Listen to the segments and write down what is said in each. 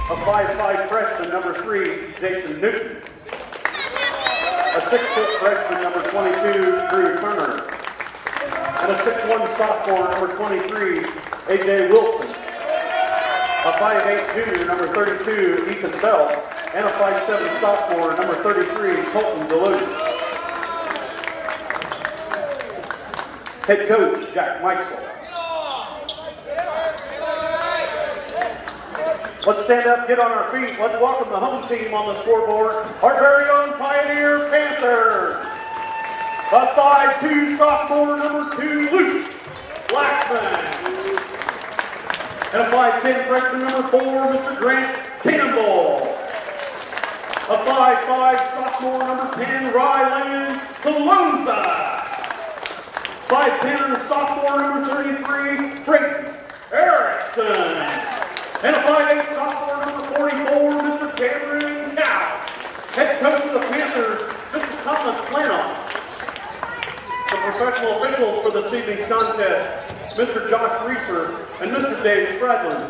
A 5'5" freshman, number 3, Jason Newton. A 6-foot freshman, number 22, Drew Turner. And a 6'1" sophomore, number 23, AJ Wilson. A 5'8" junior, number 32, Ethan Bell. And a 5'7" sophomore, number 33, Colton DeLuce. Head coach, Jack Meisel. Let's stand up, get on our feet. Let's welcome the home team on the scoreboard. Our very own Pioneer Panthers. A 5'2" sophomore, number 2, Luke Blackman. And a 5'10" freshman, number 4, Mr. Grant Campbell. A 5'5" sophomore, number 10, Ryland Salonza. 5'10" sophomore, number 33, Drayton Erickson. And a 5'8" sophomore, number 44, Mr. Cameron Now. Head coach of the Panthers, Mr. Thomas Planoff. The professional officials for this evening's contest, Mr. Josh Reeser and Mr. Dave Stradlin.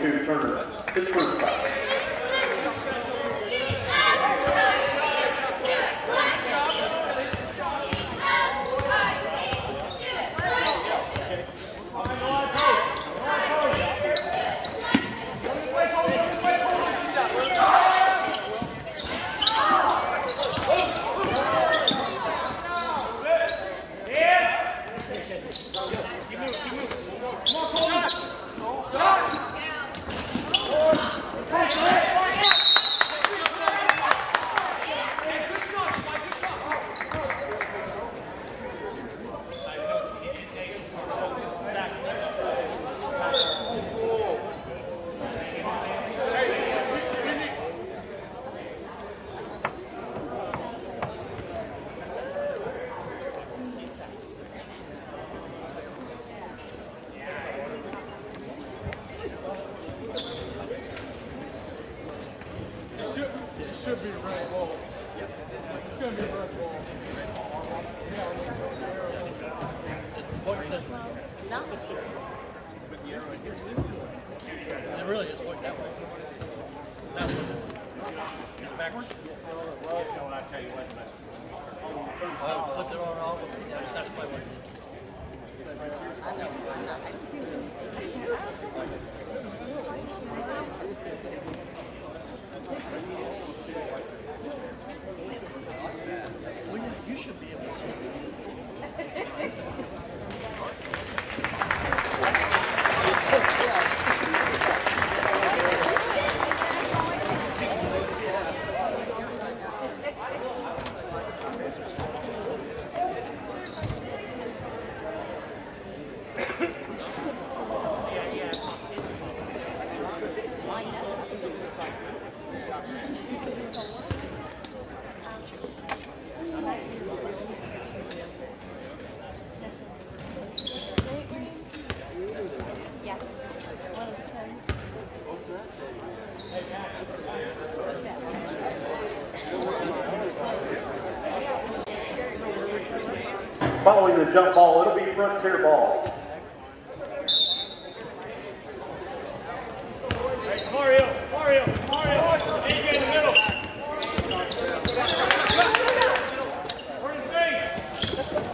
22, Turner, his first foul. It should be a red ball. It's going to be a red ball. What's this one? No. With the arrow in here. It really is going that way. That way. Backwards? No, I'll tell you what. I'll put it on all of them. That's my way. Well, yeah, you should be able to see it. Following the jump ball, it'll be frontier ball. Mario, AJ in the middle. Where's the thing?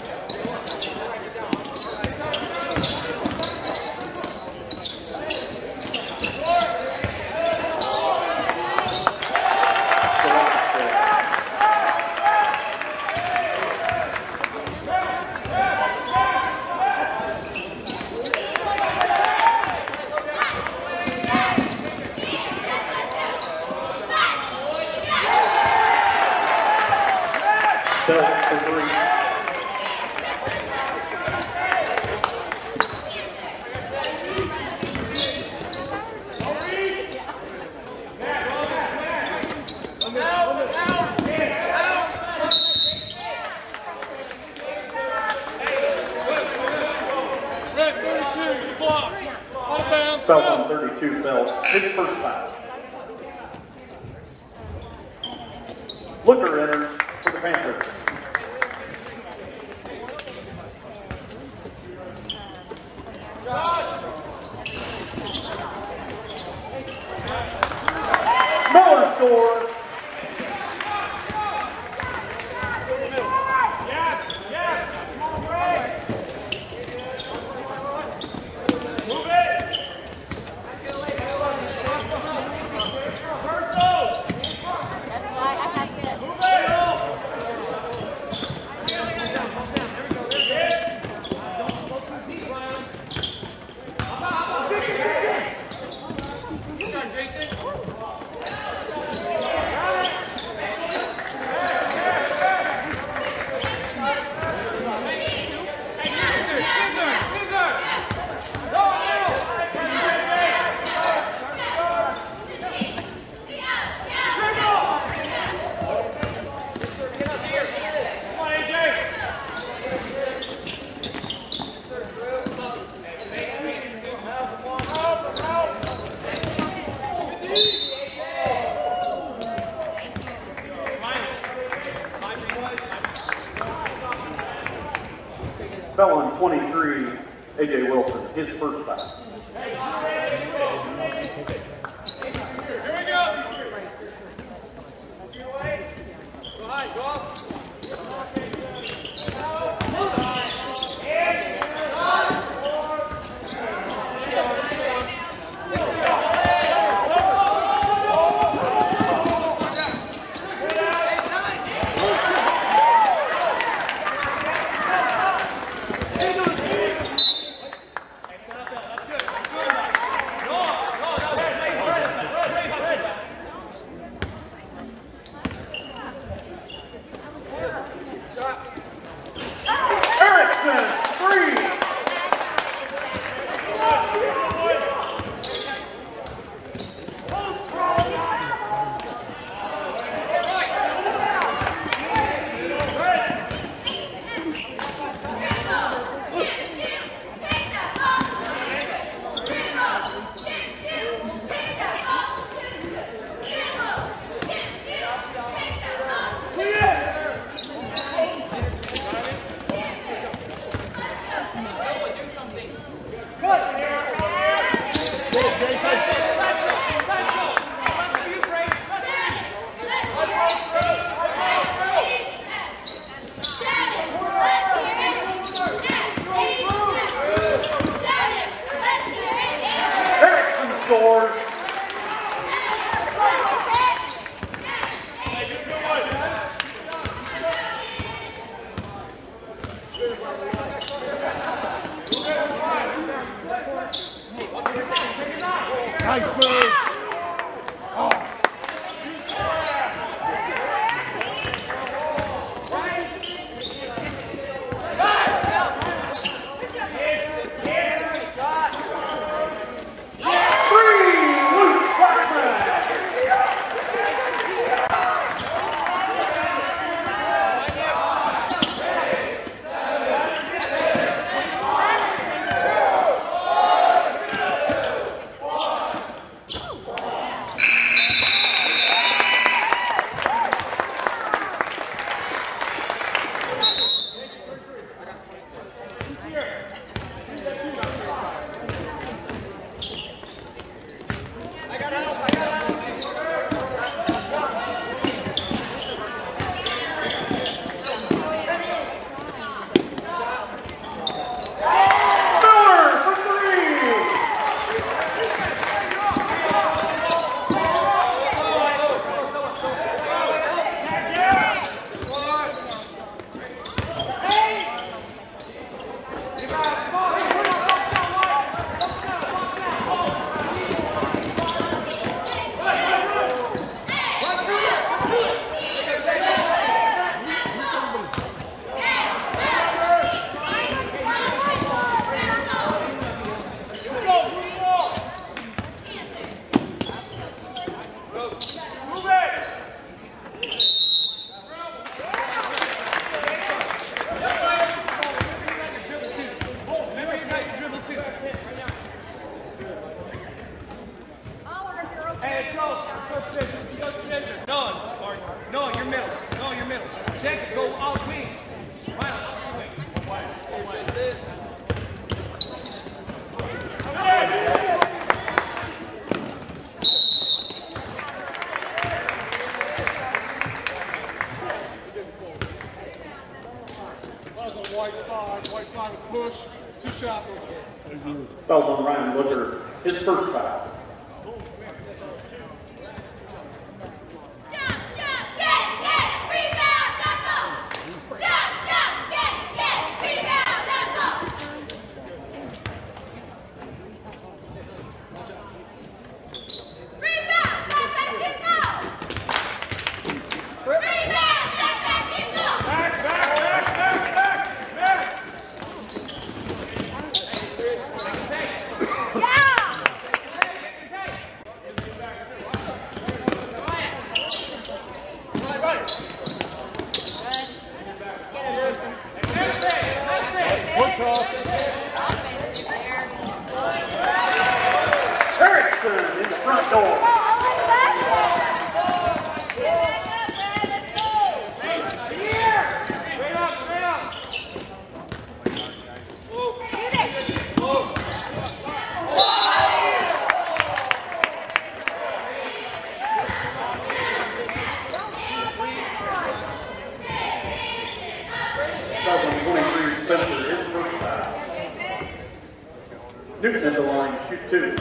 Belt for three. Red 32, you block. Out of bounds. Belt on 32, Belt, his first foul. Looker enters for the Panthers. Miller scores. Move it. That's why I have to. Move it. Fell on 23, AJ Wilson, his first foul. Nice move. White flag push, 2 shots. Fouled on Ryan Looker, his first foul. Newton at the line, shoot 2.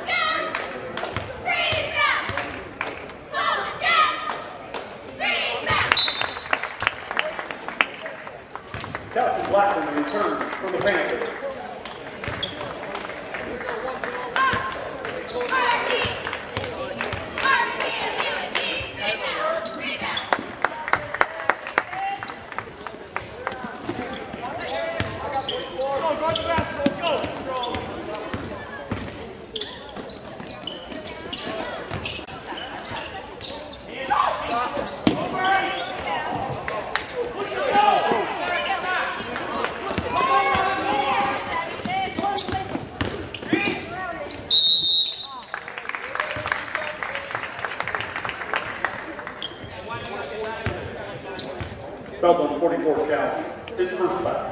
Captain Blackman returns from the Panthers. Fouls on 44 count. His first foul.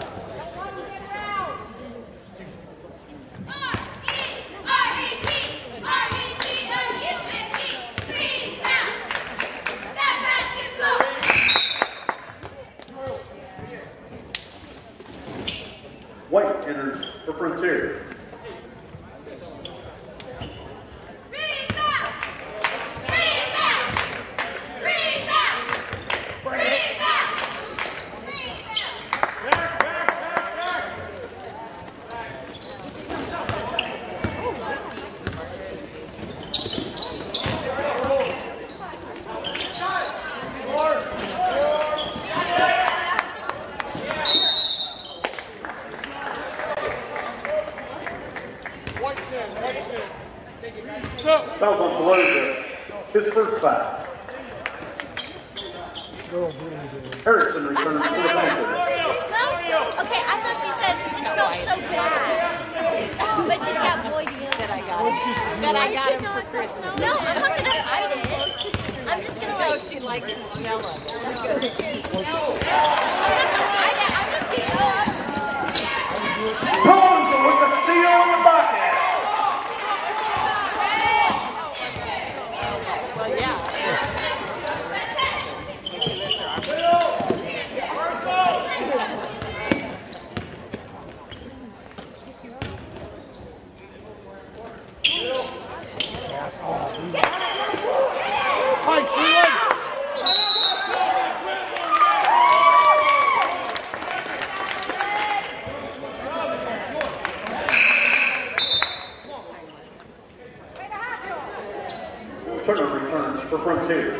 White enters for Frontier. Fouls on Pelosi. His first foul. Harrison returns to the Panthers. It smells so, okay, I thought she said it smells so bad. But she's got boy deodorant. That I got him for Christmas. No, I'm not going to hide it. I'm just going to like. She likes the smell of it. I'm not going to hide it. I'm just going to. Toronto with the steal on the bucket. Well, yeah. Turner returns for Frontier.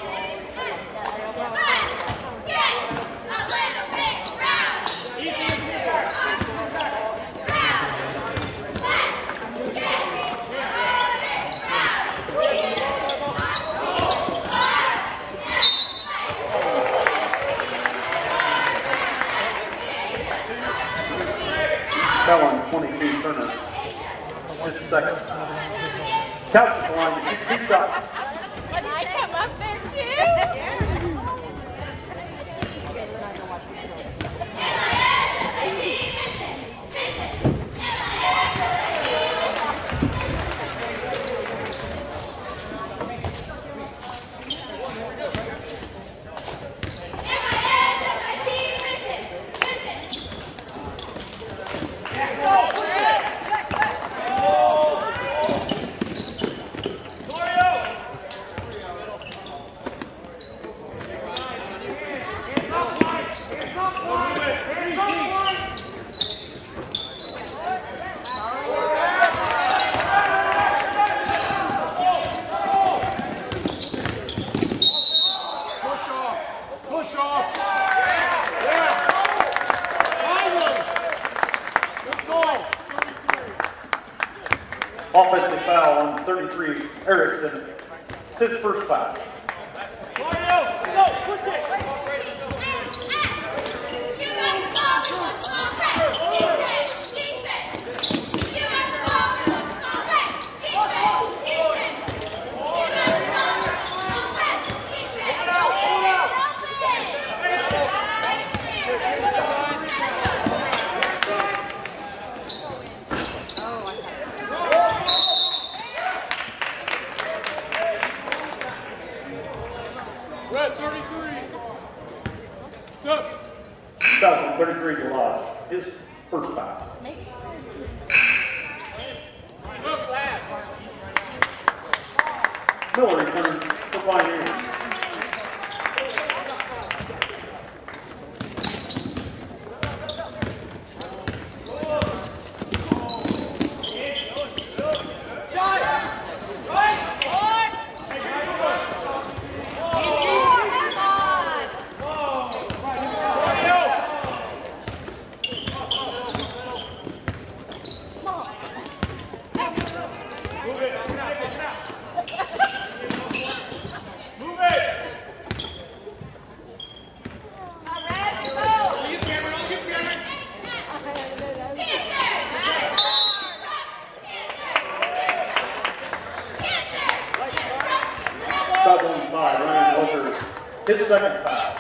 Foul on 22, Turner. Just a second. Couch at the line to shoot 2 shots. Did I come up there too? Offensive foul on 33, Erickson. It's his first foul. Red 33. Step. 2033 July. His first foul. Miller returns for Pioneer. Southland 5, Ryan Walker, his second foul.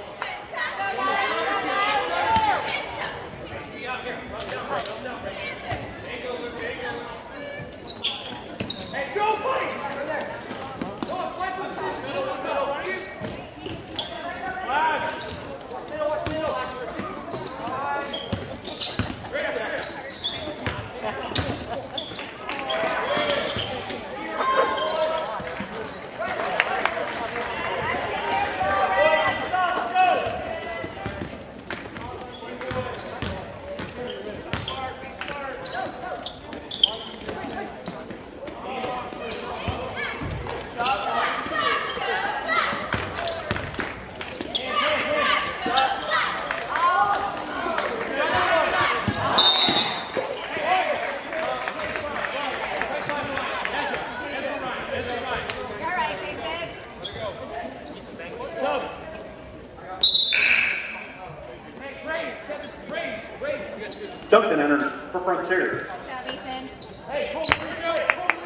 Duncan enters for Frontier. Good job, Ethan. Hey, hold it.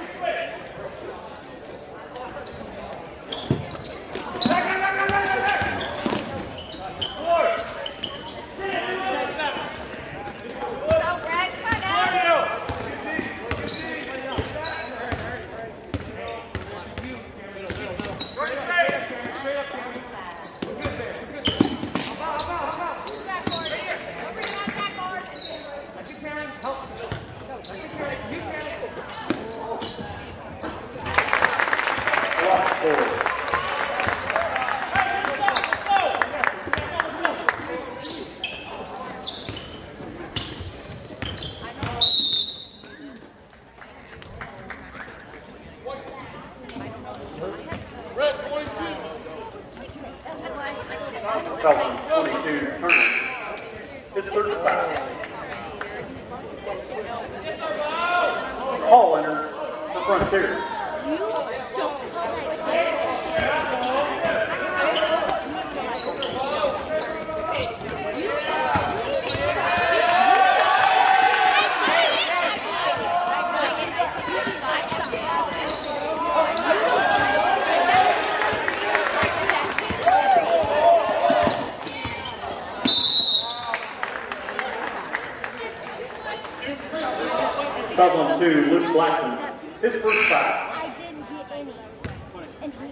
Southland 22, Turner, his third foul. Hall enters for Frontier. You don't tell Southland 2, Luke Blackman, his first foul. I didn't get any. And he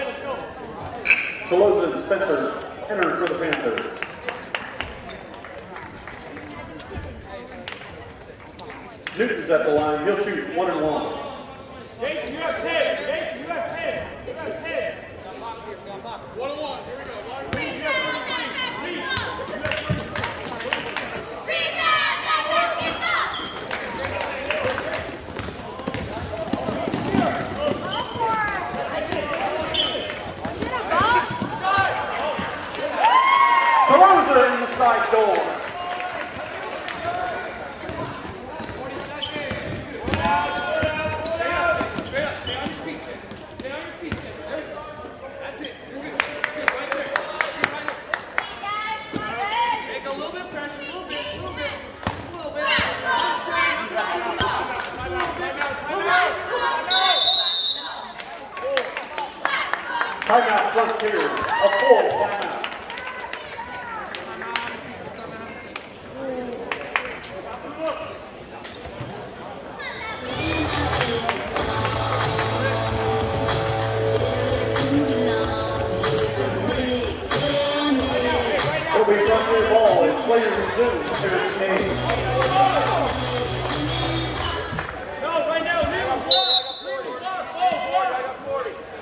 Pelosi and Spencer enter for the Panthers. Newton's at the line. He'll shoot 1 and 1. Jason, you have 10. Jason, you have 10. You have 10. 1 and 1. Here we go. You have 33. You have 33. Pelosi in the side door. Timeout Frontier, a full timeout. It'll be Frontier ball and players resume to this game. No, right now, leave him block. Leave him block. Oh, boy.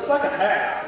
second half.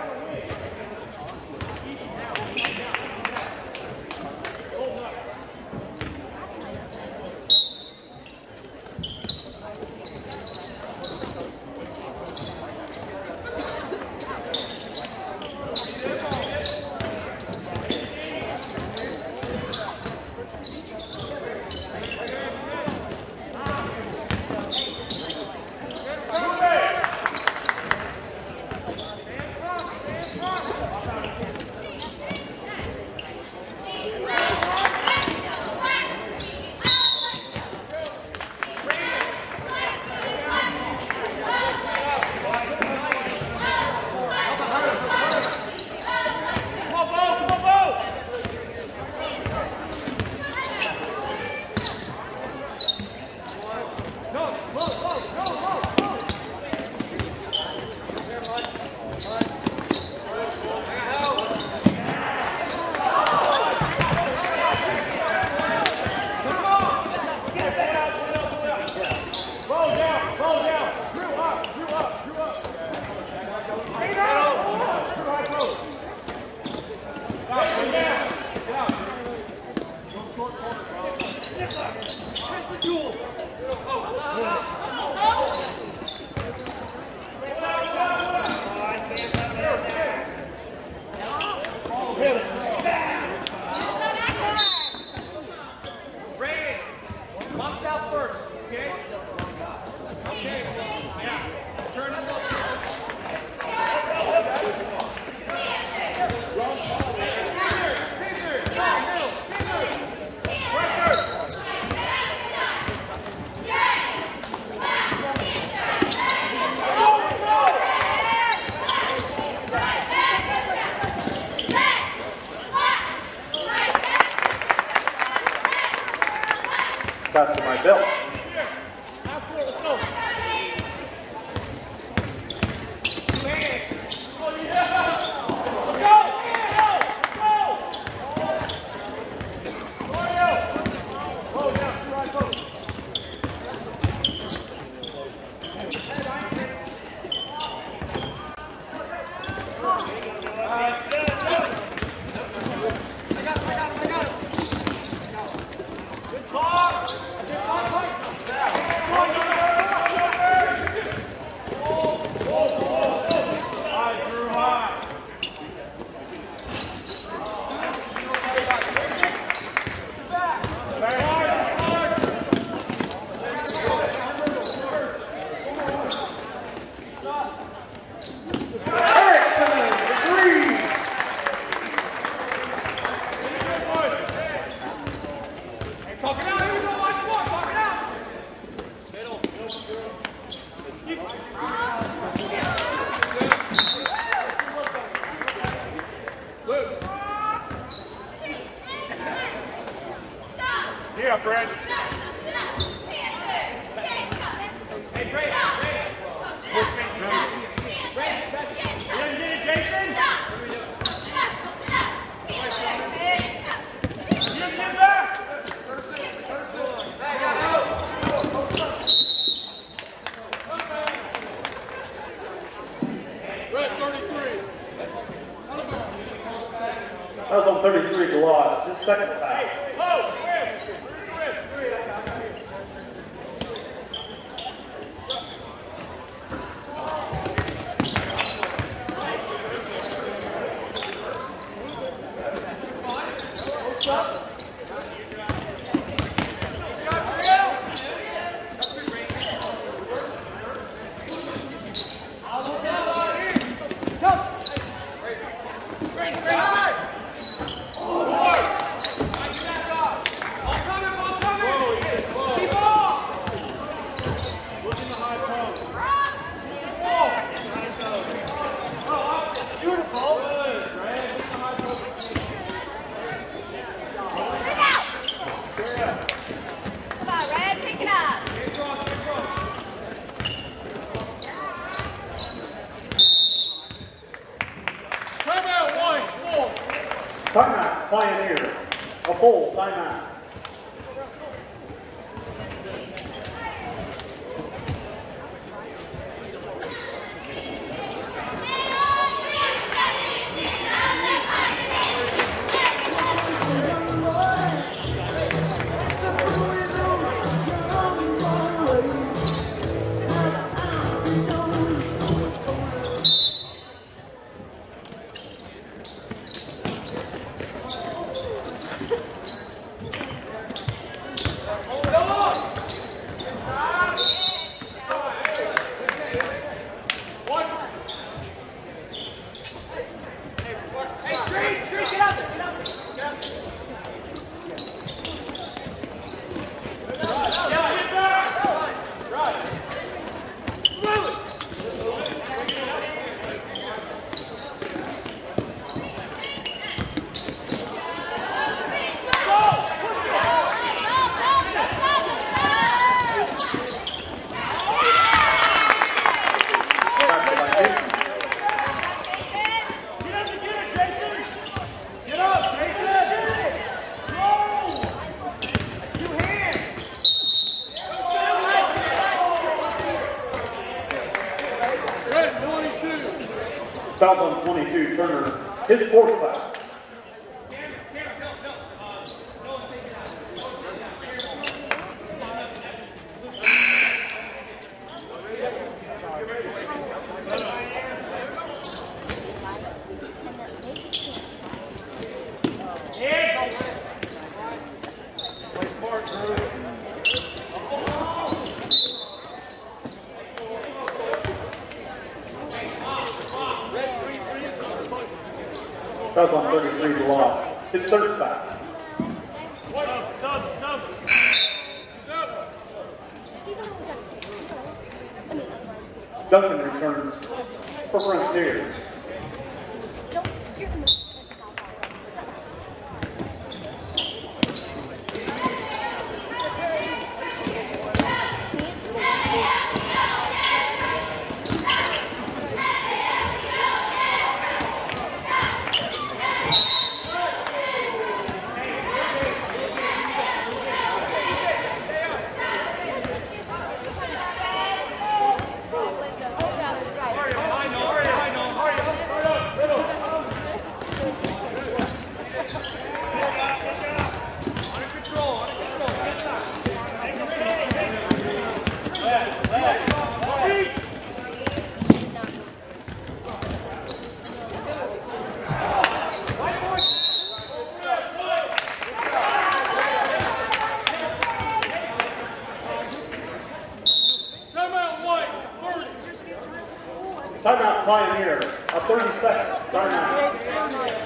Pass to my belt. Yeah, Brad. That was on 33 Galot, just second foul. Timeout, Pioneer. A full timeout. Foul on 22, Turner, his fourth foul. Foul on 33, Blah. His third foul. Duncan returns for Frontier. Timeout Pioneer, a 30-second timeout.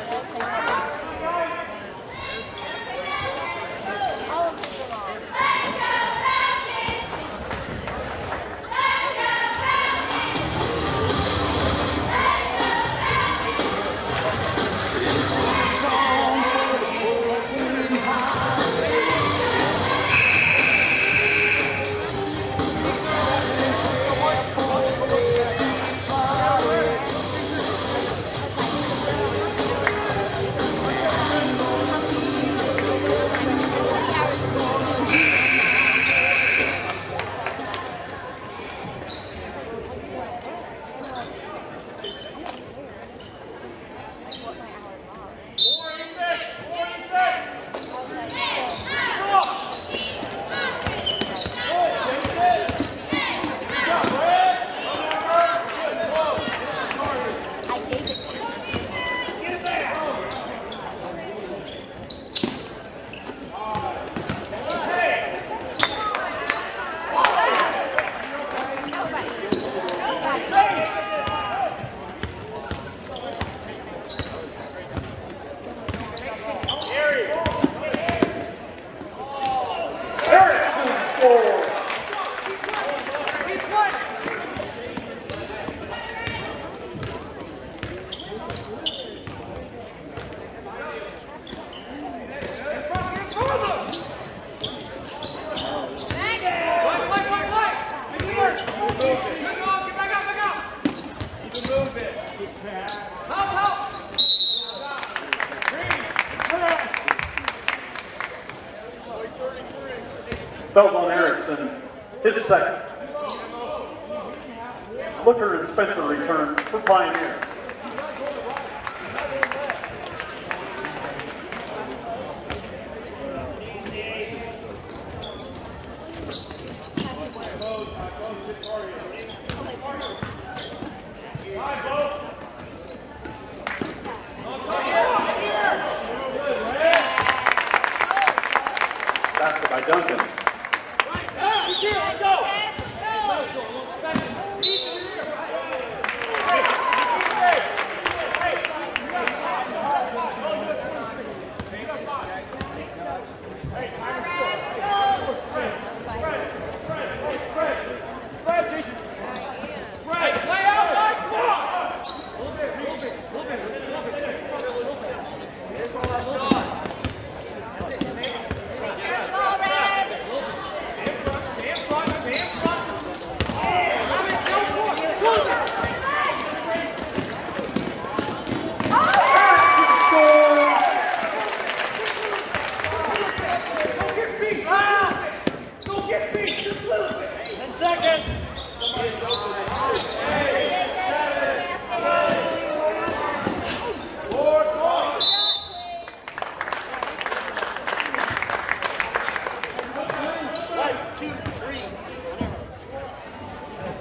Felton Erickson, his second. Looker and Spencer return for Pioneer. Basket by Duncan.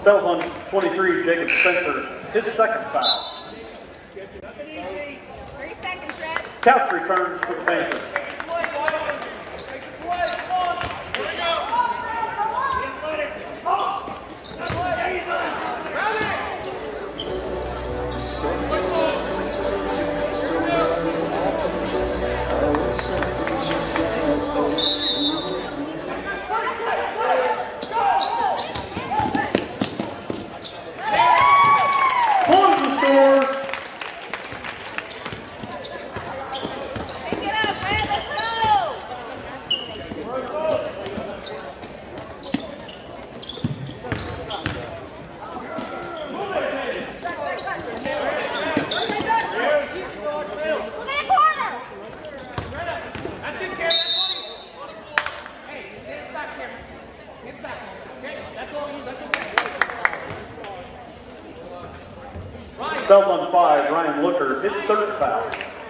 Fouls on 23, Jacob Spencer, his second foul. 3 seconds, Red. Couch returns for the Panthers. Close the score. Pick it up, Red. Let's go. That's it, Karen. Hey, hands back, Karen. Hands back. Okay, that's all you. That's okay. Fouls on 5, Ryan Looker, his third foul.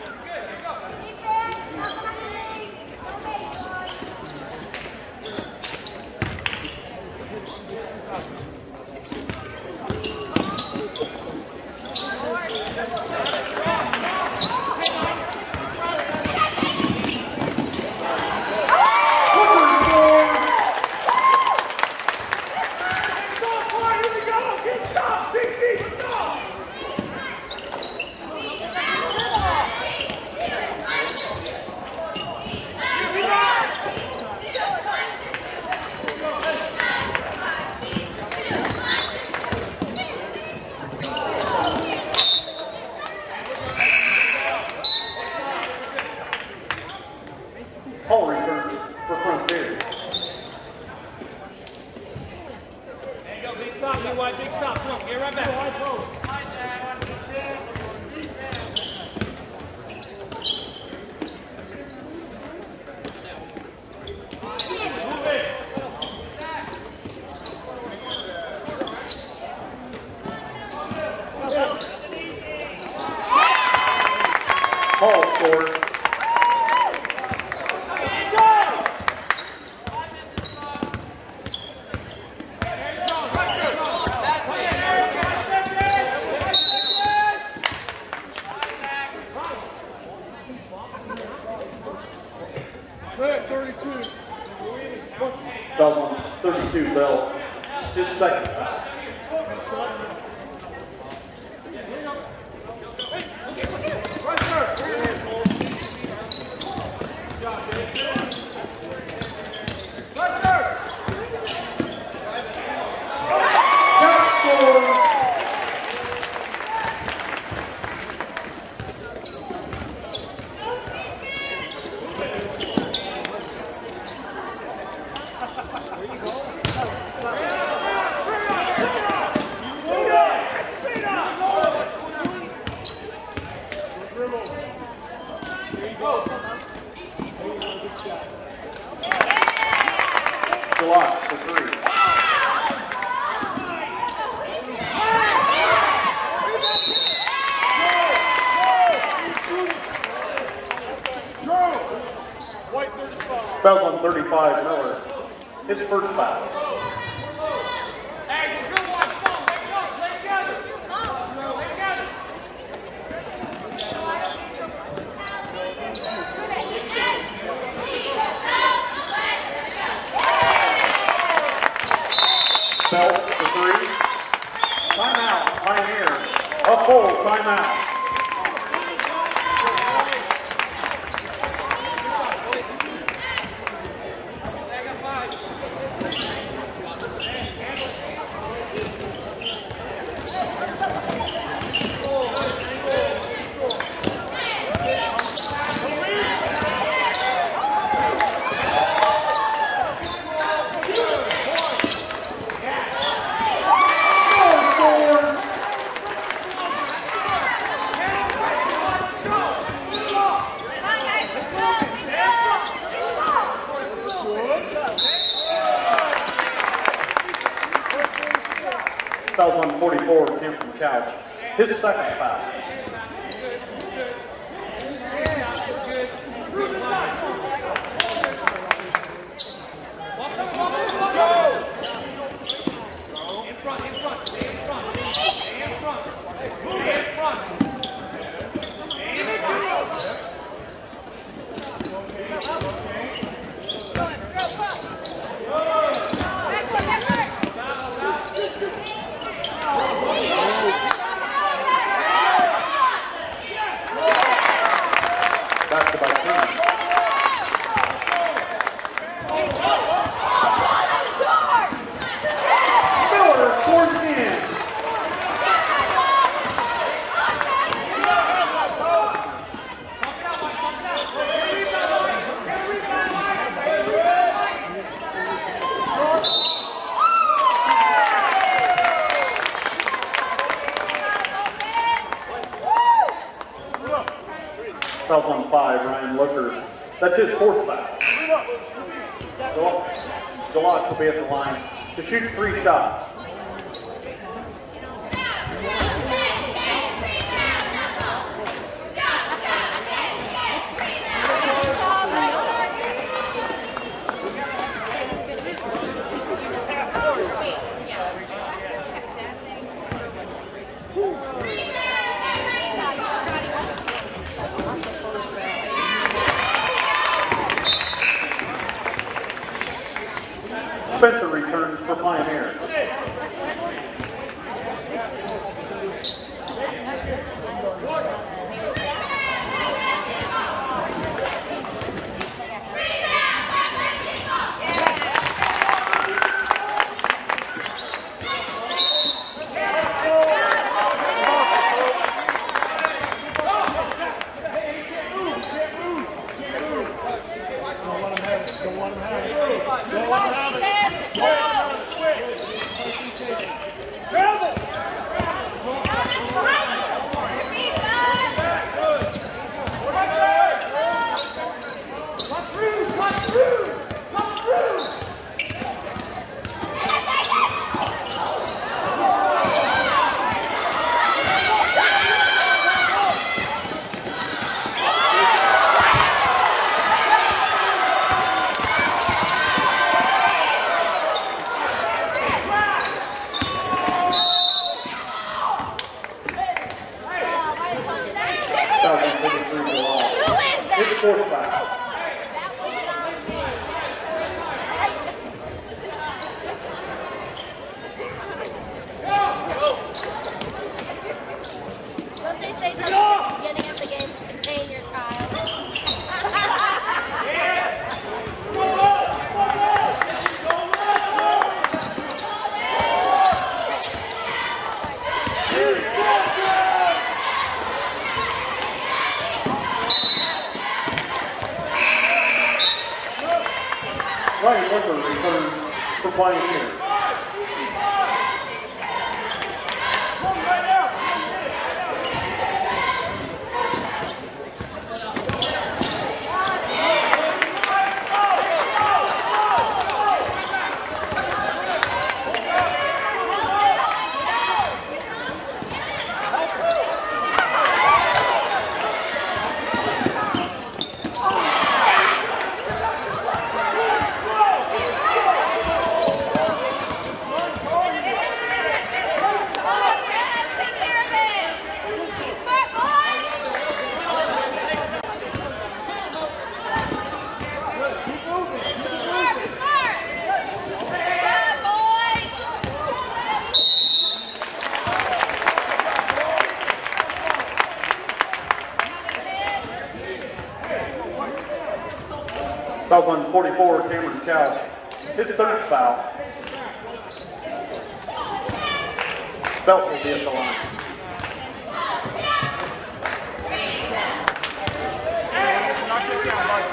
Hall returns for Frontier. There you go, big stop, you white, big stop. Come on, get right back. Hall scores. Fouls on 32, Bell, his second foul. July for 3. Fouls on 35, Miller, his first foul. Hey, good one. Come on, let go. Let together. Let together. Bell for 3. Timeout, Pioneer. A full timeout. Fouls on 44, Tim from Couch, his second foul. In front, in front. Back to by 10. Miller scores again. Fouls on 5, Ryan Looker. That's his 4th foul. Delotte will be at the line to shoot 3 shots. Spencer returns for Pioneer. Ryan Looker returns for Pioneer. Foul on 44, Cameron Couch. His 3rd foul. Belt will be at the line. Knock this down, Mike.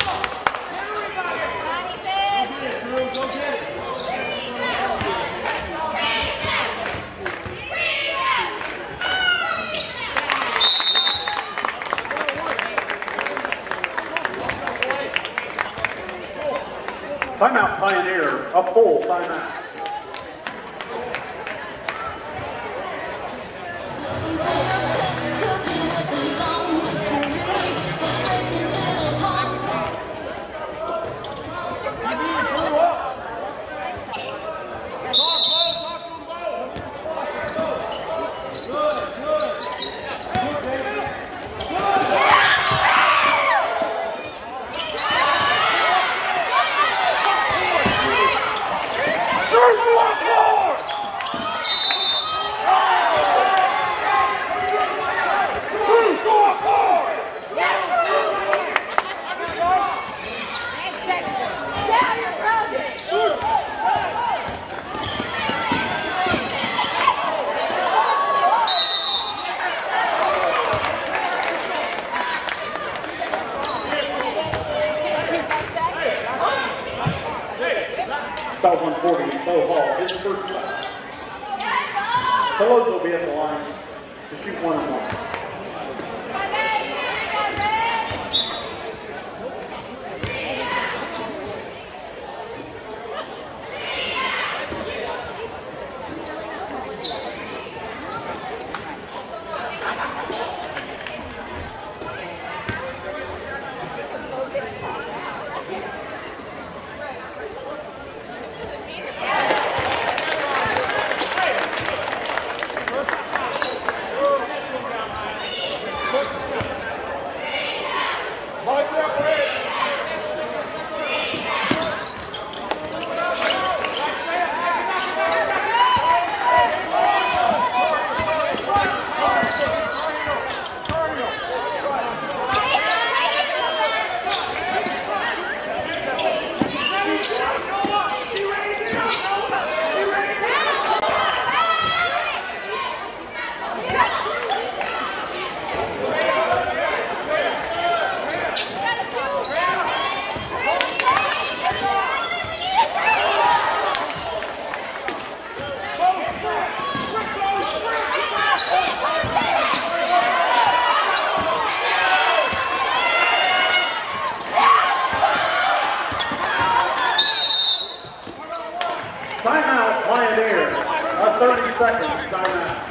Timeout Pioneer, a full timeout. About 140, Bo Hall, his first foul. Pelosi will be at the line to shoot 1-1. Timeout, Pioneer. A 30 seconds timeout.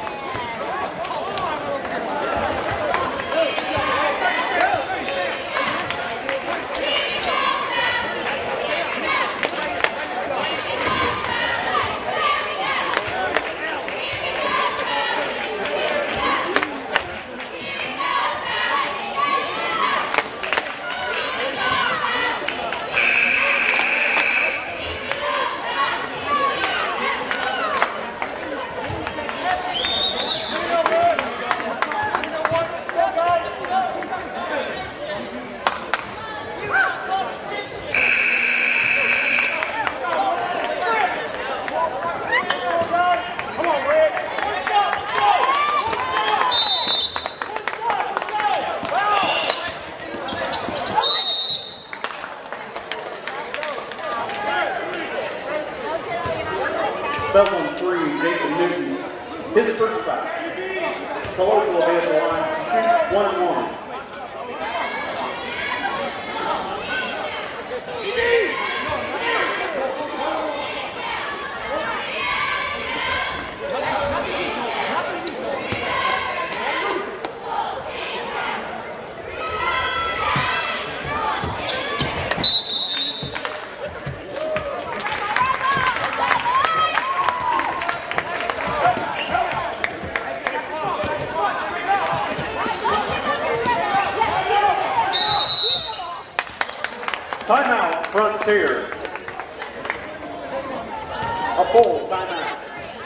Belton 3, Jason Newton, his first foul. Pelosi will be at the line to shoot 1-1. Timeout, Frontier. A full timeout.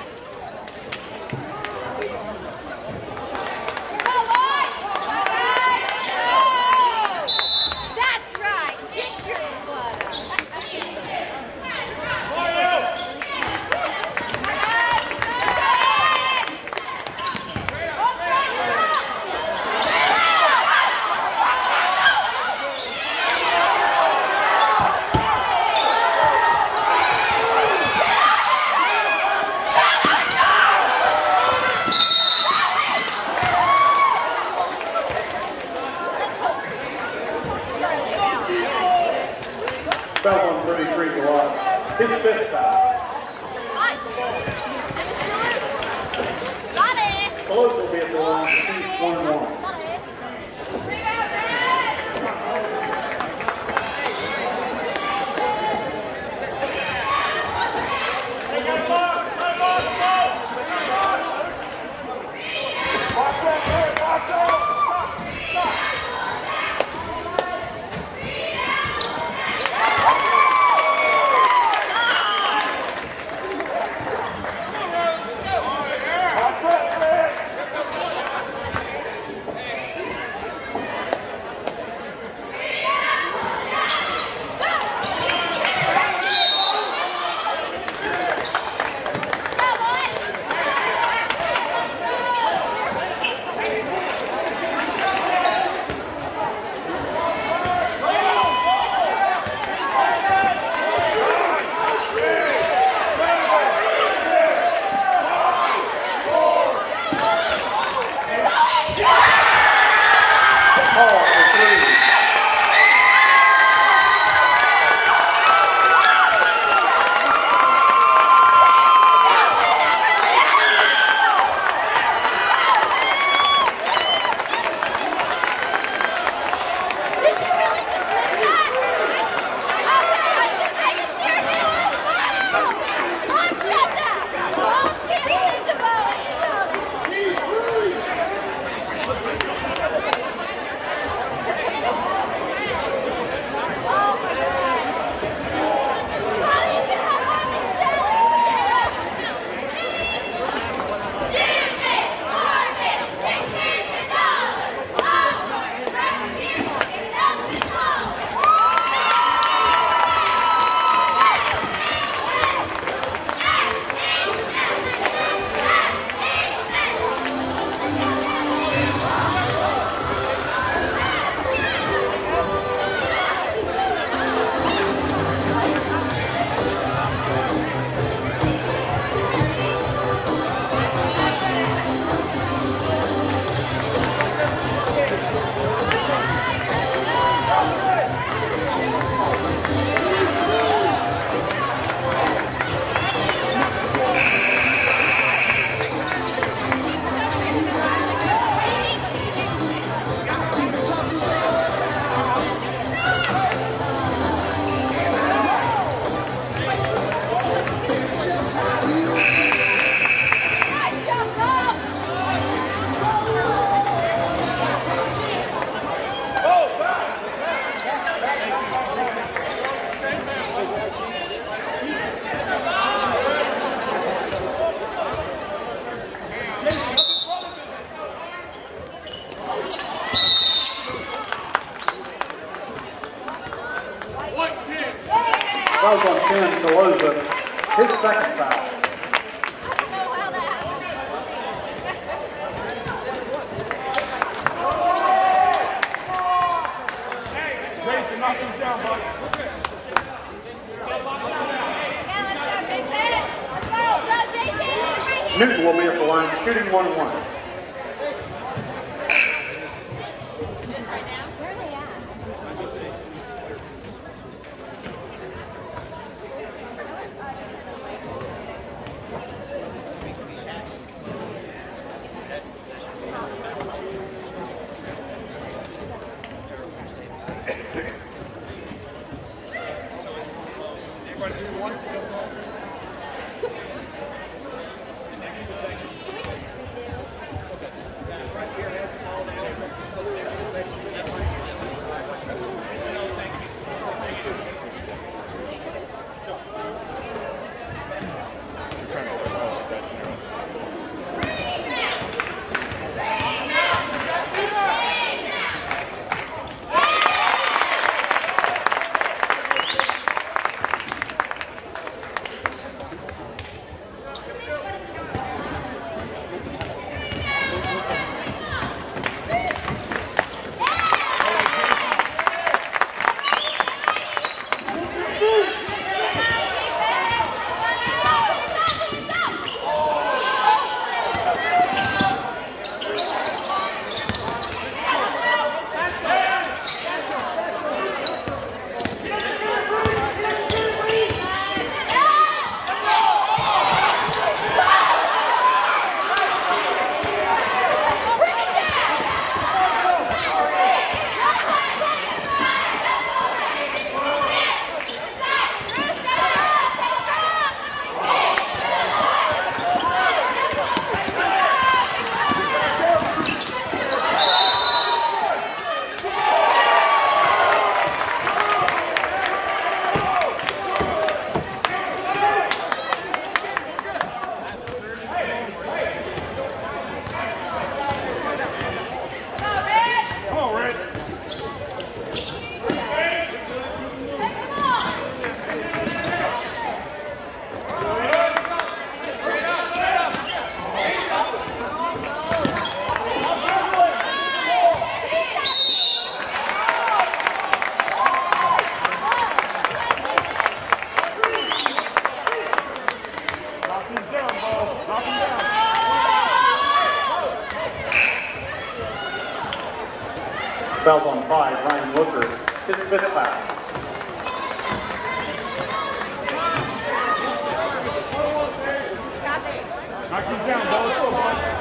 That's right. Get your butter. Belton 33 to line. His fifth foul. Pelosi will be at the line to shoot 1-1. Hall for 3. That was on Ken Deloza, his second foul. Jason, knock this down, bud. Newton will be at the line, shooting 1-1. Fouls on 5, Ryan Looker, his 5th foul. Knock these down, ball. Let's go, boys.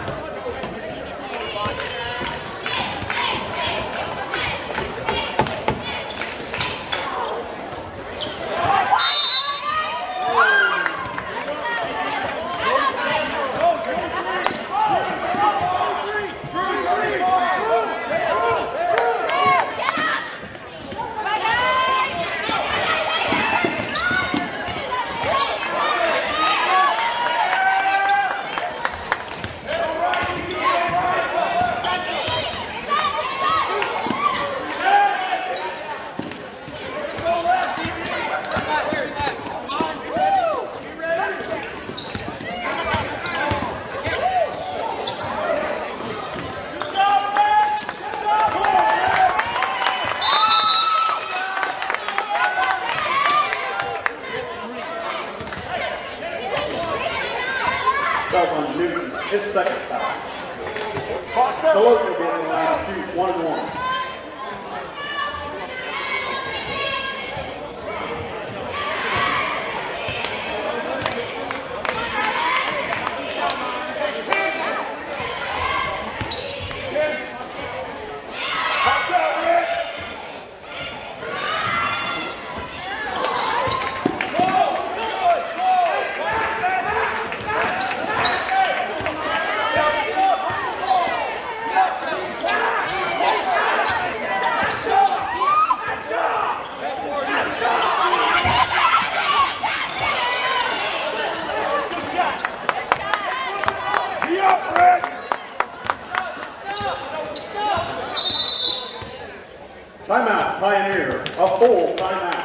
Fouls on Newton, his 2nd foul. Deloach will be in the line to shoot 1-1. Timeout, Pioneer, a full timeout.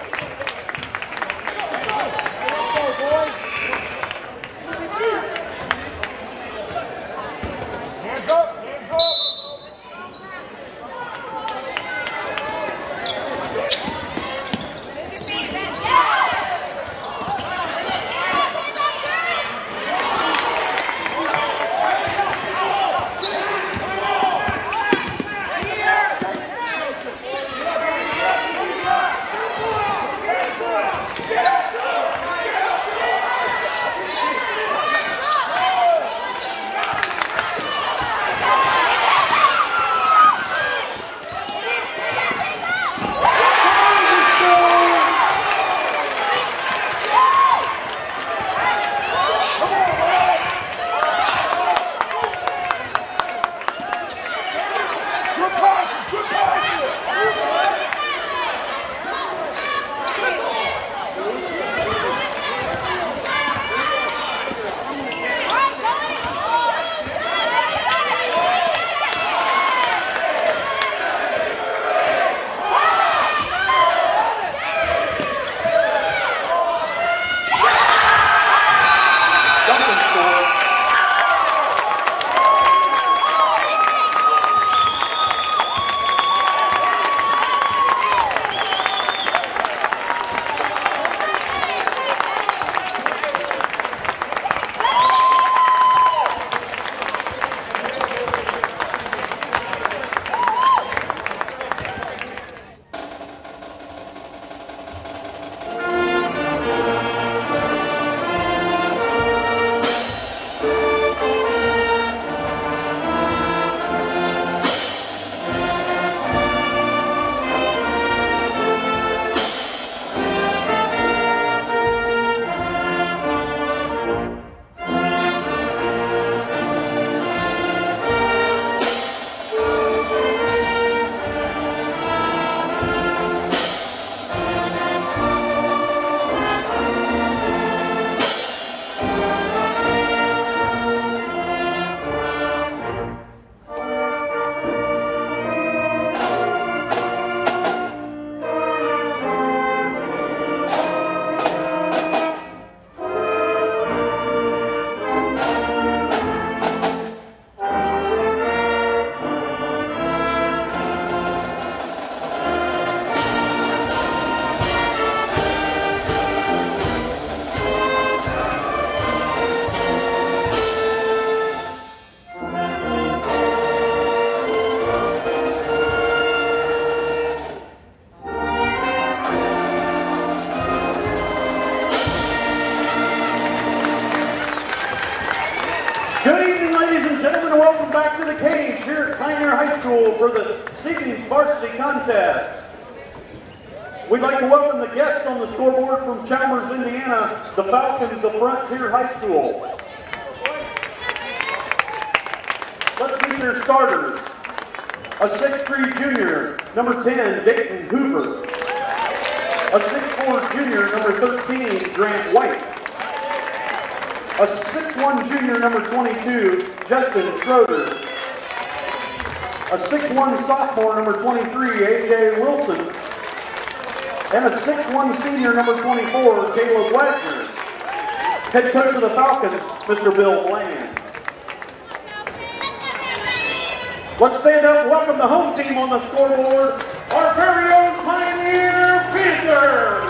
Hands up, hands up. School for the singing varsity contest. We'd like to welcome the guests on the scoreboard from Chalmers, Indiana, the Falcons of Frontier High School. Let's meet their starters. A 6'3" junior, number 10, Dayton Hoover. A 6'4" junior, number 13, Grant White. A 6'1" junior, number 22, Justin Schroeder. A 6'1" sophomore, number 23, A.J. Wilson. And a 6'1" senior, number 24, Caleb Wagner. Head coach of the Falcons, Mr. Bill Bland. Let's stand up and welcome the home team on the scoreboard, our very own Pioneer Panthers.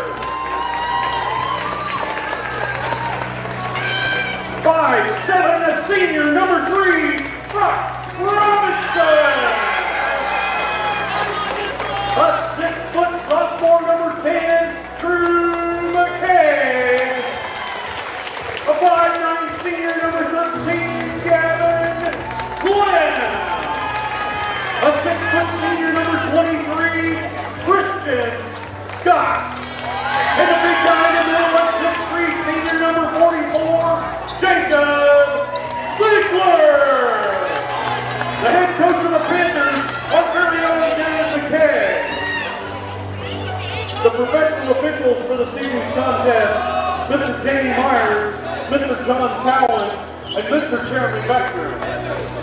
5'7", a senior, number 3, Brock Robinson. A 6' sophomore, number 10, Drew McKay. A 5'9" senior, number 13, Gavin Glenn. A 6' senior, number 23, Christian Scott. And the big guy in the middle, a 6'3", senior, number 44, Jacob Ziegler. The head coach of the Panthers, our very own Dan McKay. The professional officials for the season's contest, Mr. Jamie Myers, Mr. John Cowan, and Mr. Jeremy Becker.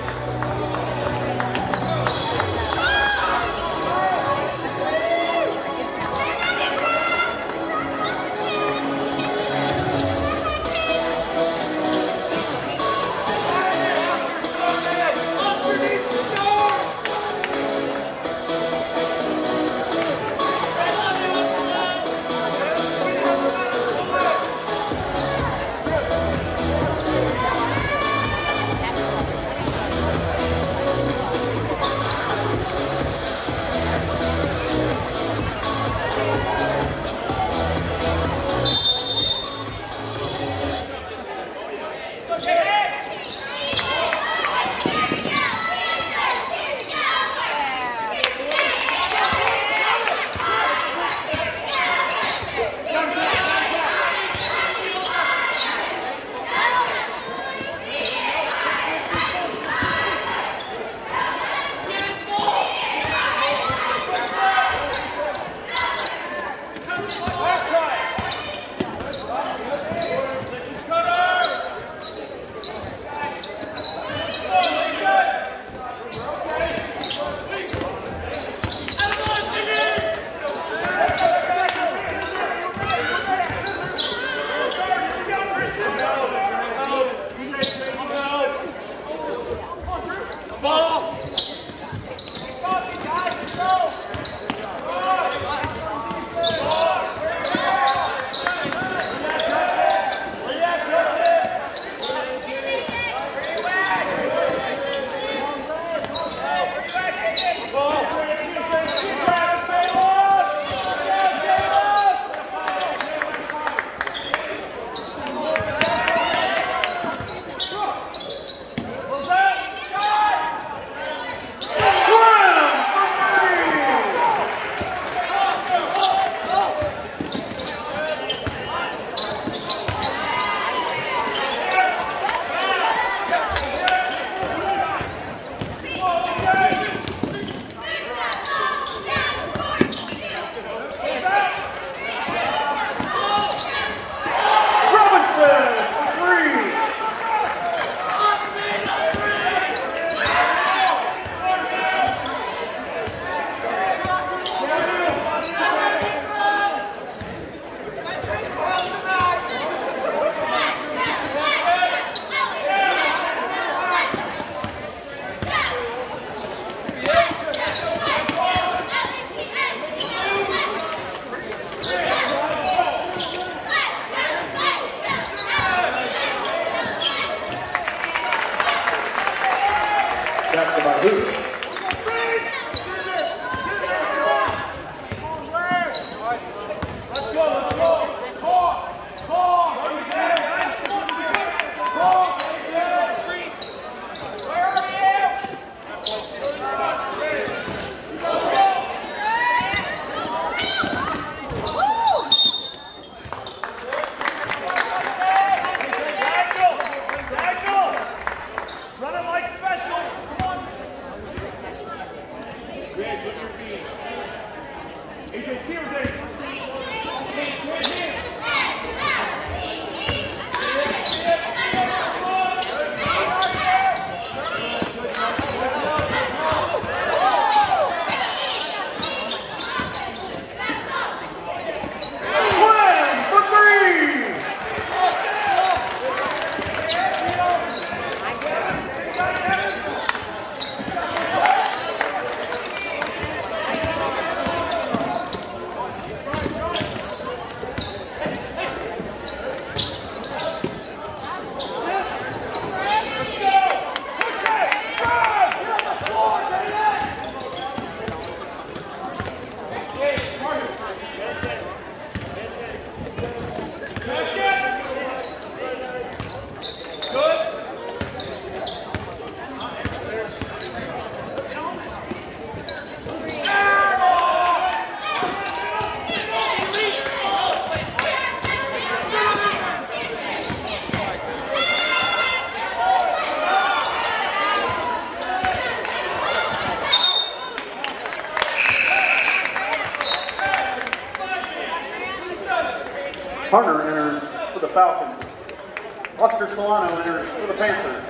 Harner enters for the Falcons. Oscar Solano enters for the Panthers.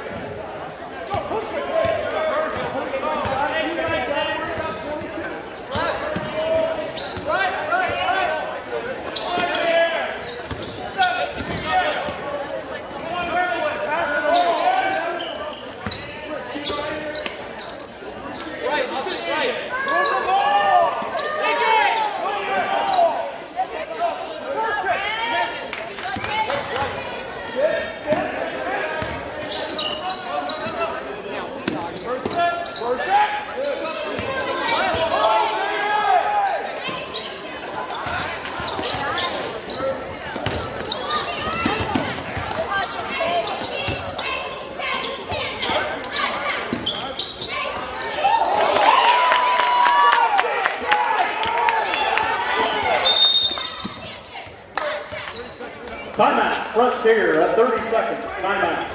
Timeout, Frontier at 30 seconds. Timeout.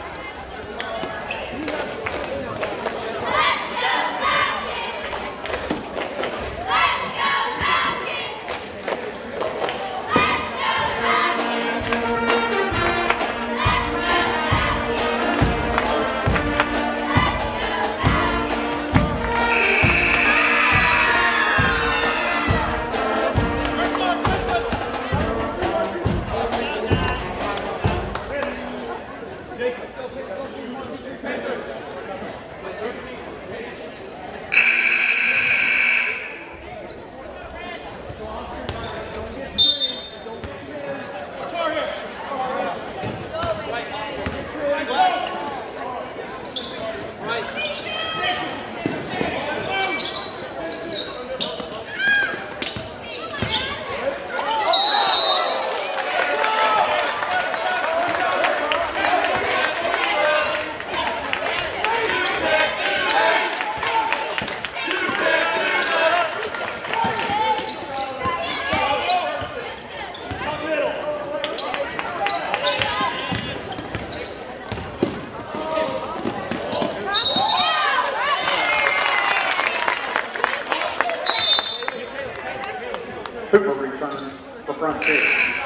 Hooper returns for Frontier.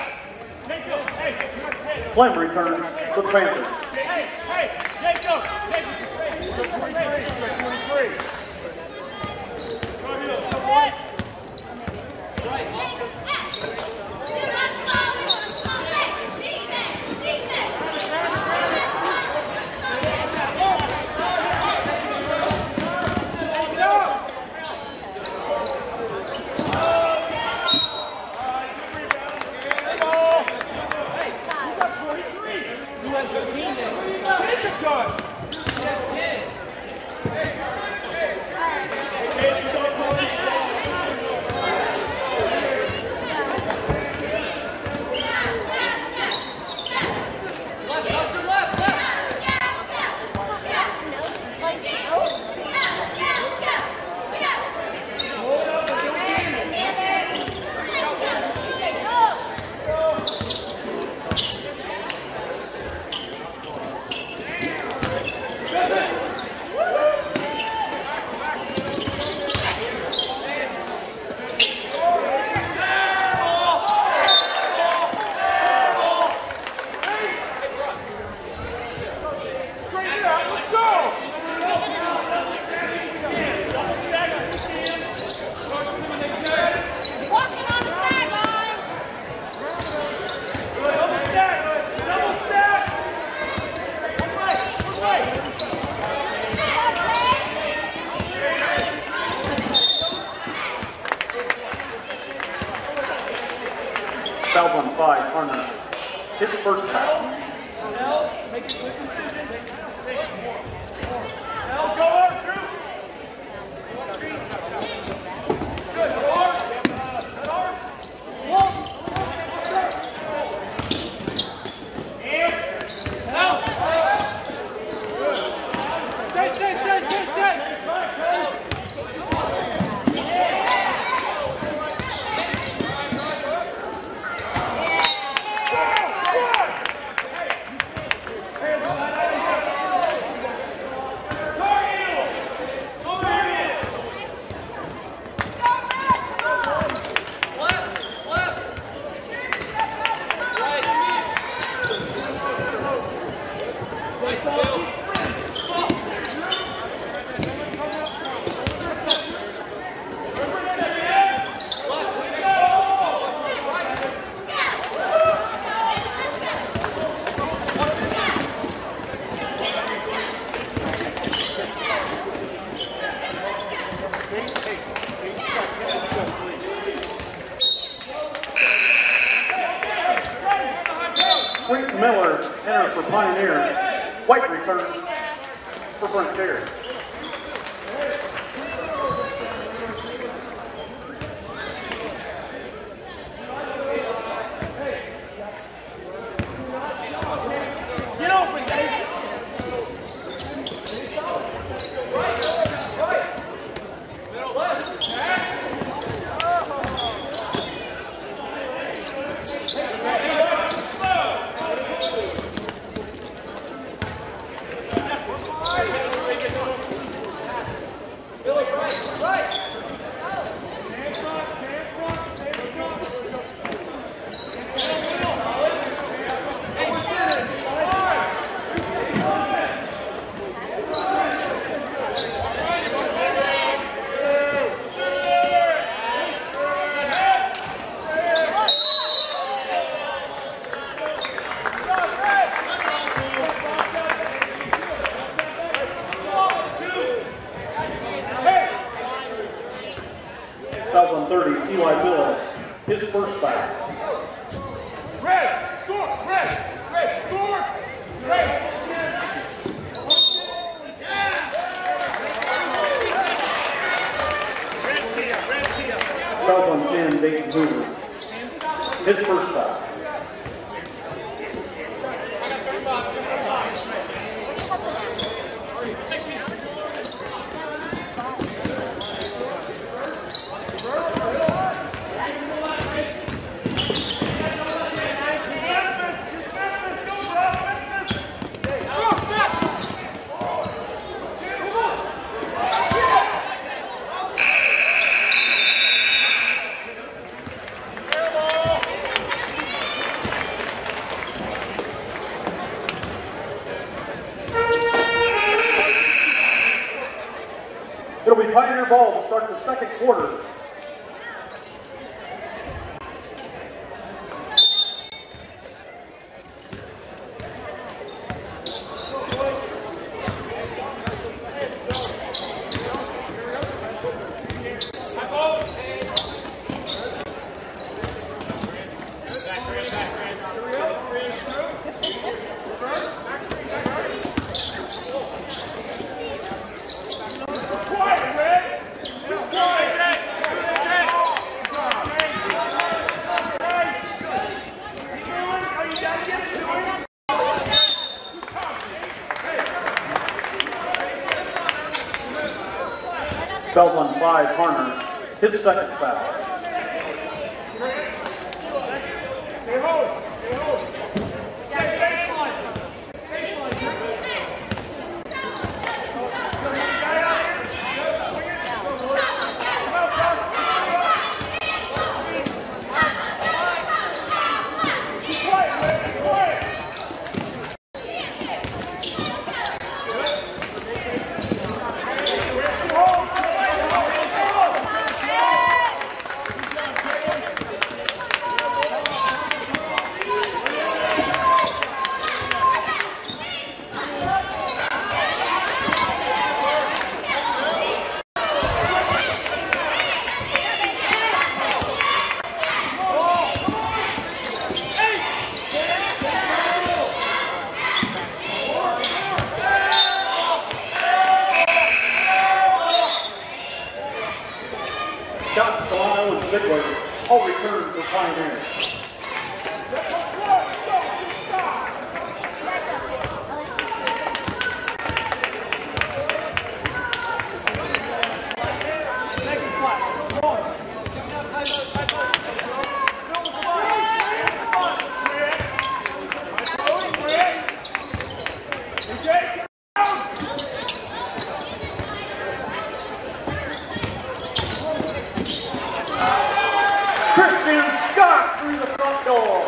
Clem returns for the Panthers. Hey, Jacob! Jacob! 23. Fouls on 5, Harner. His first foul. Make a quick decision. Go on, Drew. Good, go on. Reese Miller enters for Pioneer. White returns for Brent Terry. Get open, David. Foul on 30, Eli Miller, his first foul. Red, score, red, score, red. Foul on 10, Dayton Hoover, his first foul. It'll be Pioneer ball to start the second quarter. Foul on 5, Harner, his second foul. Stay hold. Stay baseline. Scott Solano and Ziegler all return for Pioneer. Christian Scott through the front door.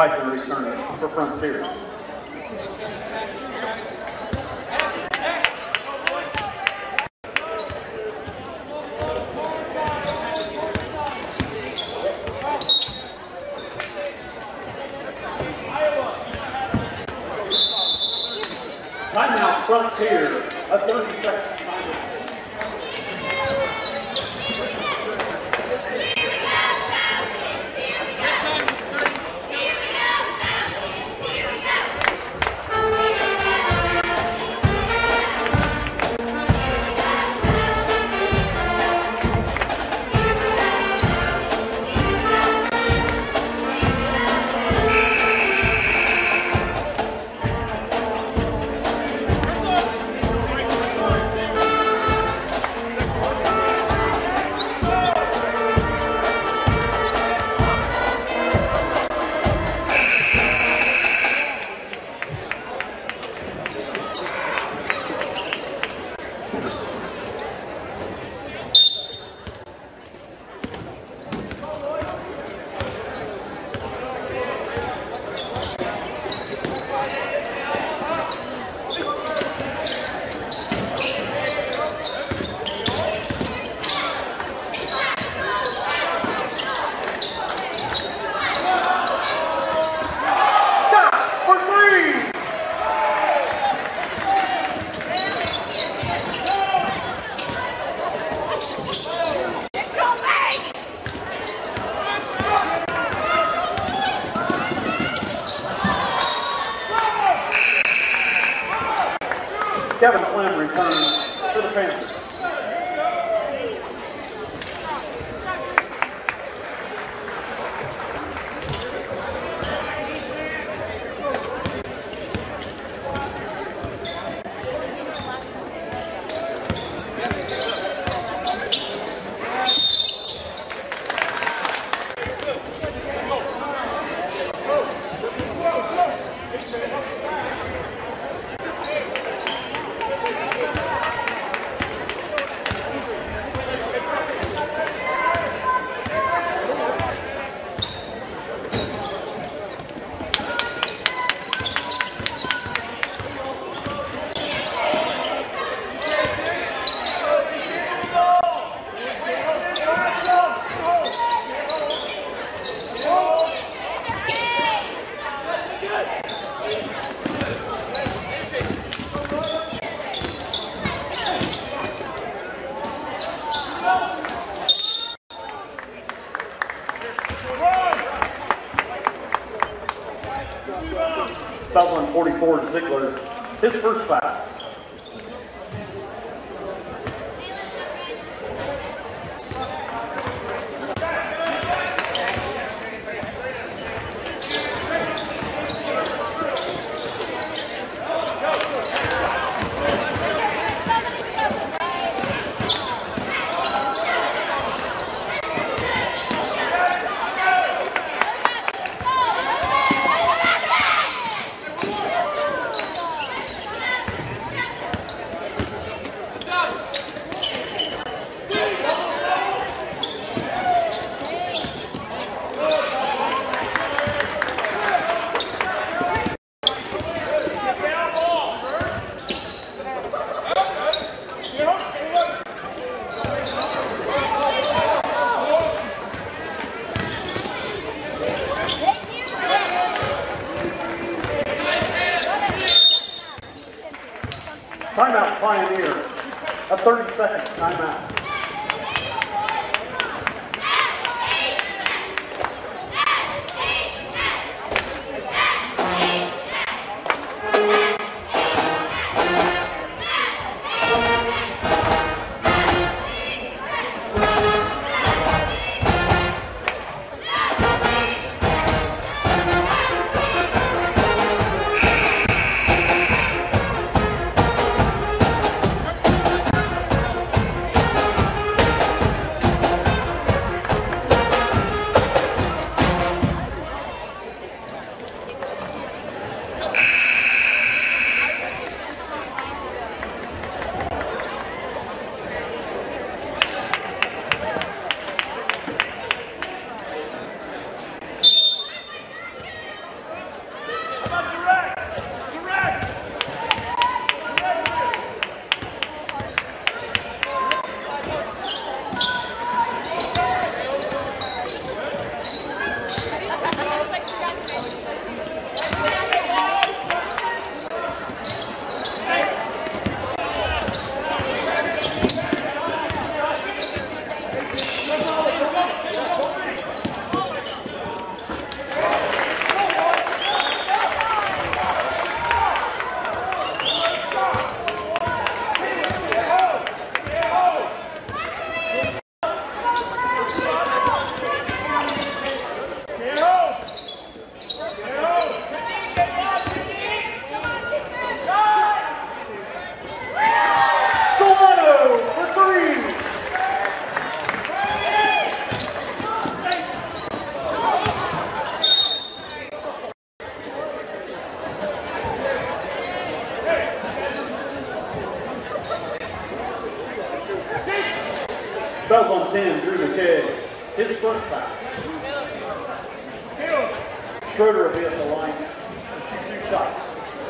White returning for Frontier. Timeout, Frontier, a 30-second timeout. Kevin Flynn returns for the Panthers. Southland 44, Ziegler, his first foul. Timeout, Pioneer. A 30-second timeout. Fouls on 10, Drew McKay. His first foul. Schroeder will be at the line to shoot 2 shots.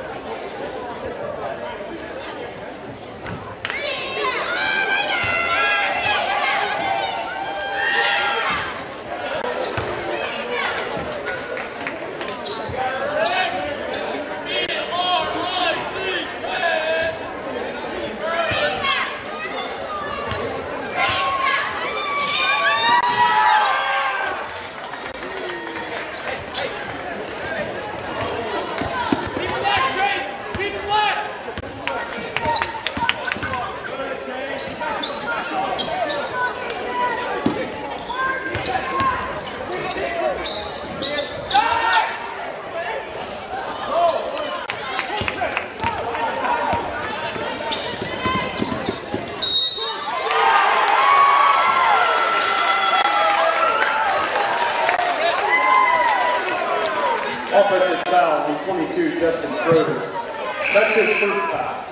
Offensive foul on 22, Justin Schroeder. That's his first foul.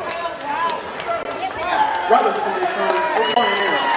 Robinson returns for Pioneer.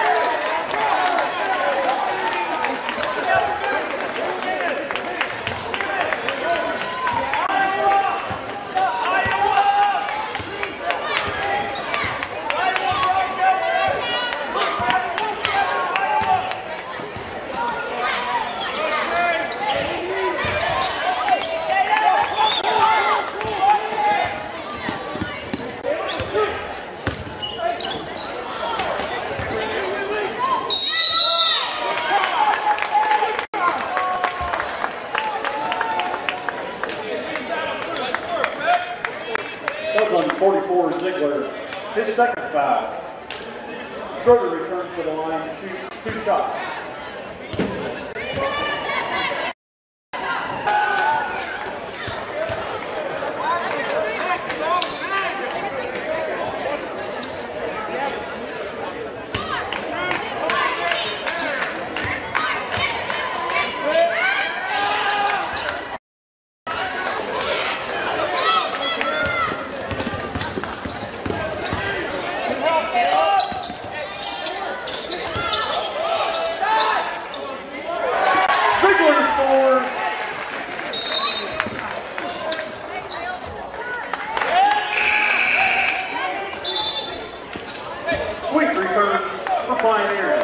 On 44, Ziegler, his second foul. Schroeder returns to the line to shoot 2 shots. Sweet return for Pioneer.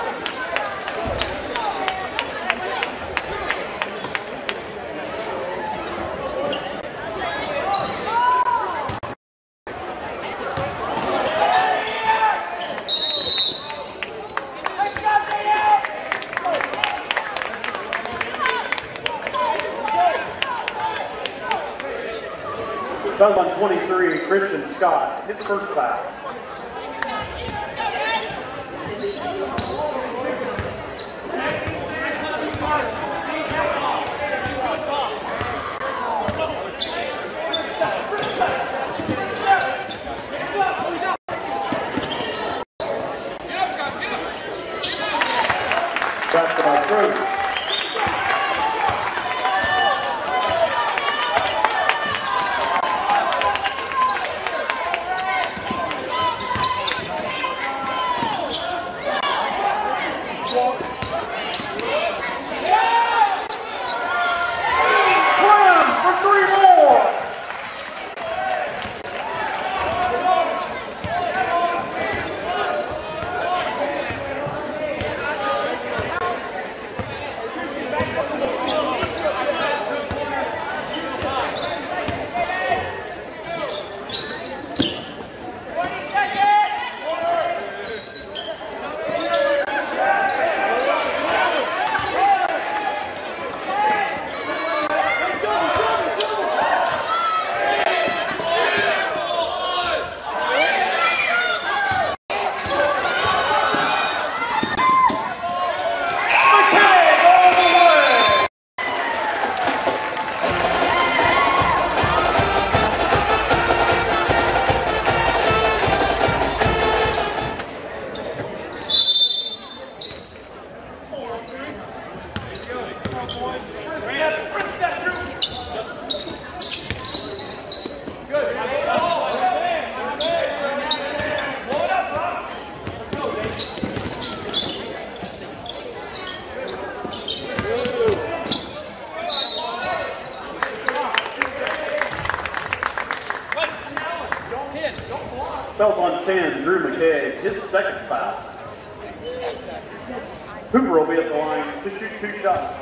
Foul on 23, Christian Scott, his first foul. Basketball through. Fouls on 10, Drew McKay, his second foul. Hoover will be at the line to shoot 2 shots.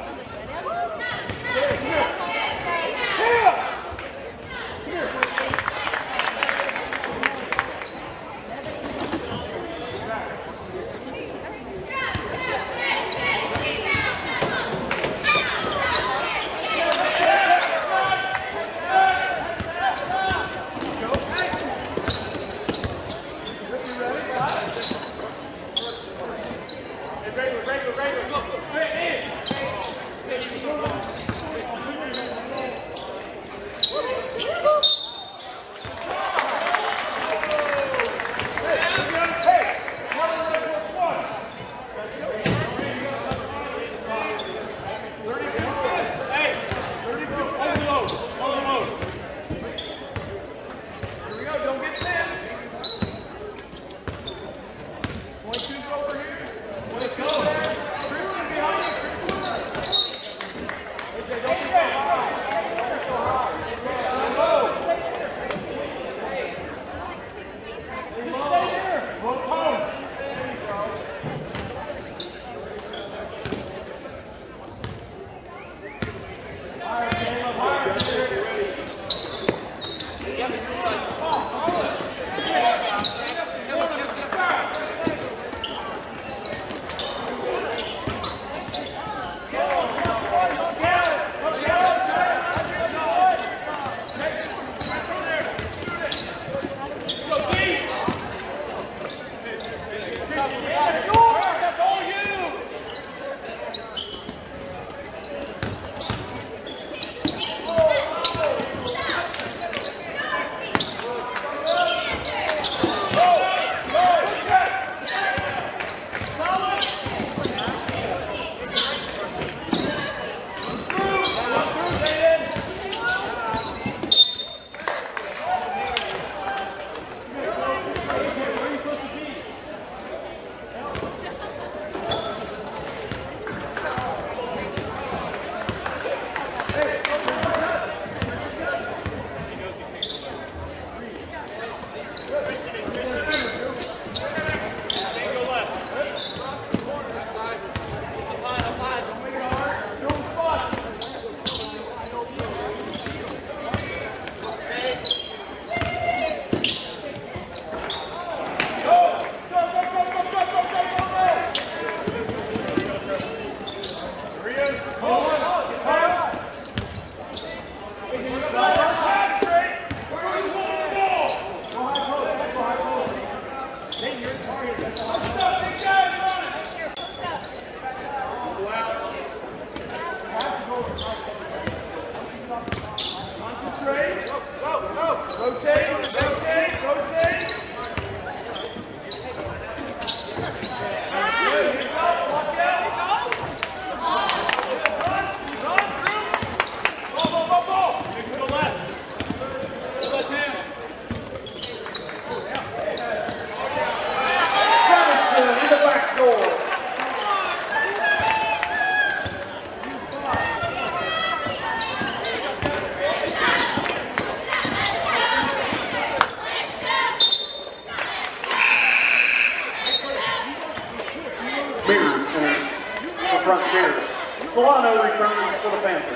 Solano returns for the Panthers.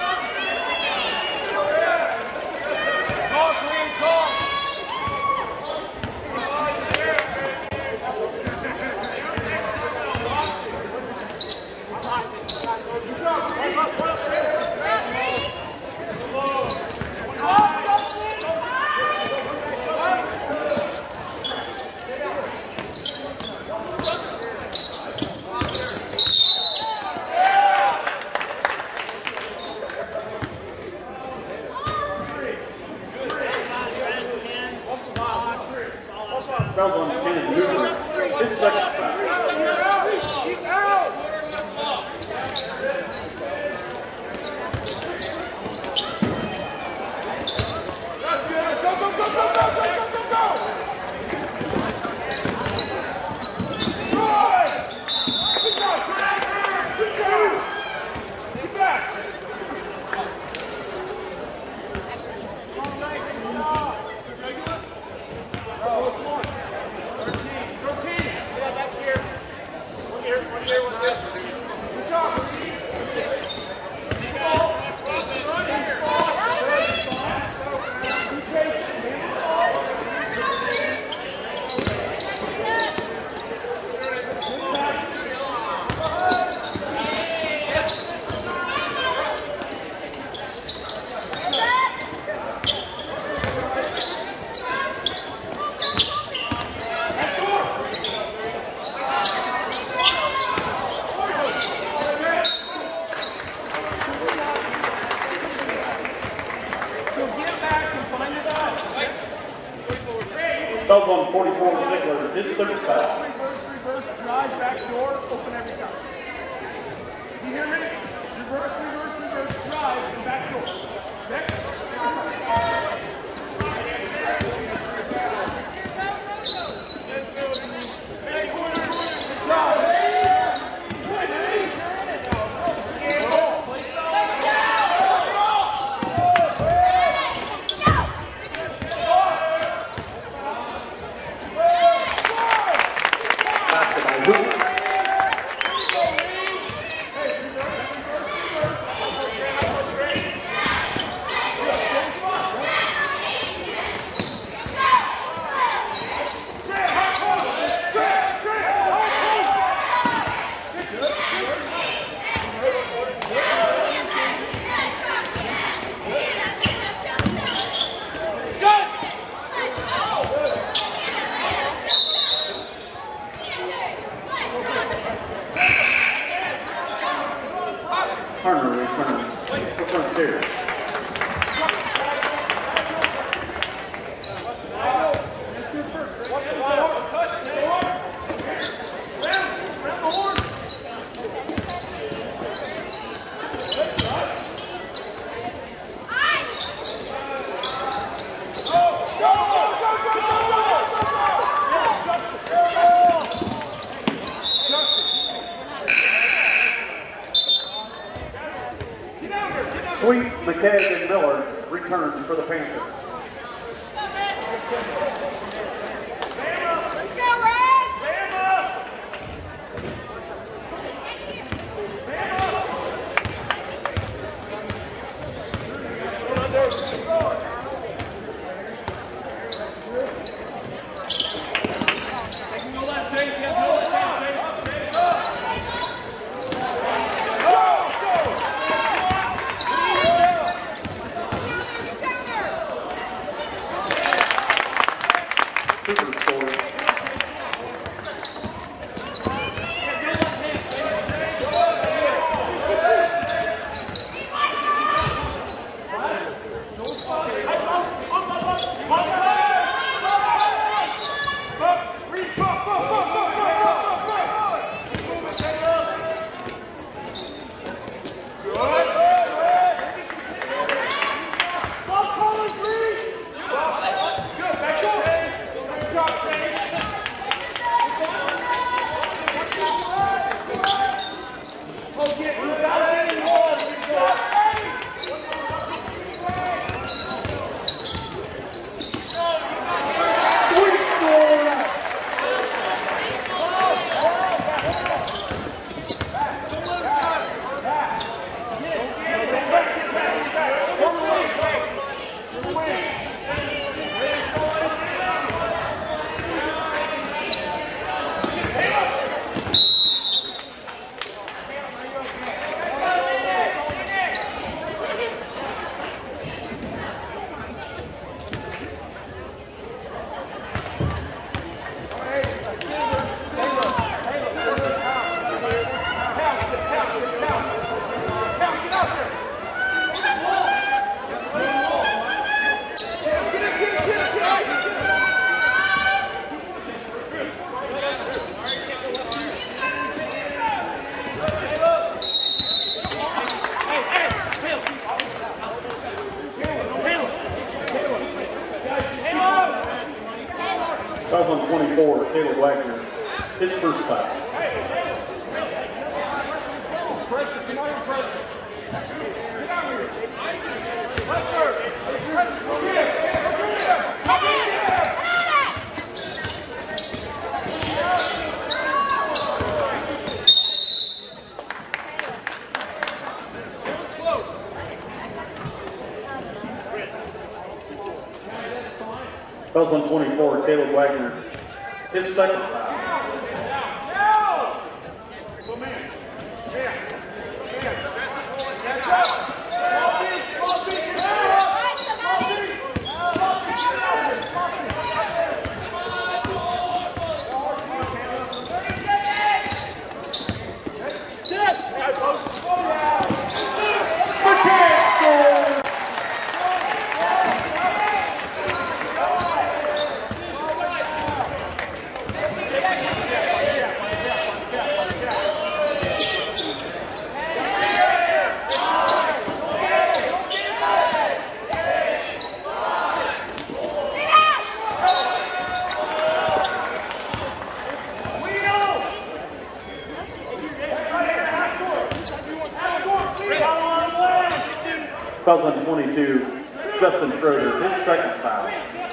Fouls on 10, Hoover, his second foul. Go, Fouls on 44, Ziegler. His third foul. Reverse, drive, back door, open every time. You hear me? Reverse, drive, and back door. Okay? Turner returns the front tier. Sweet, McKay, and Miller returns for the Panthers. Let's go, Red! Super scores. Foul on 24, Caleb Wagner. His first foul. Pressure, come on, pressure. Get out here. Pressure. Pressure, come here. Come here. Fouls on 24, Caleb Wagner. His second foul. Come in. Yeah. Foul on 22, Justin Schroeder, his second foul.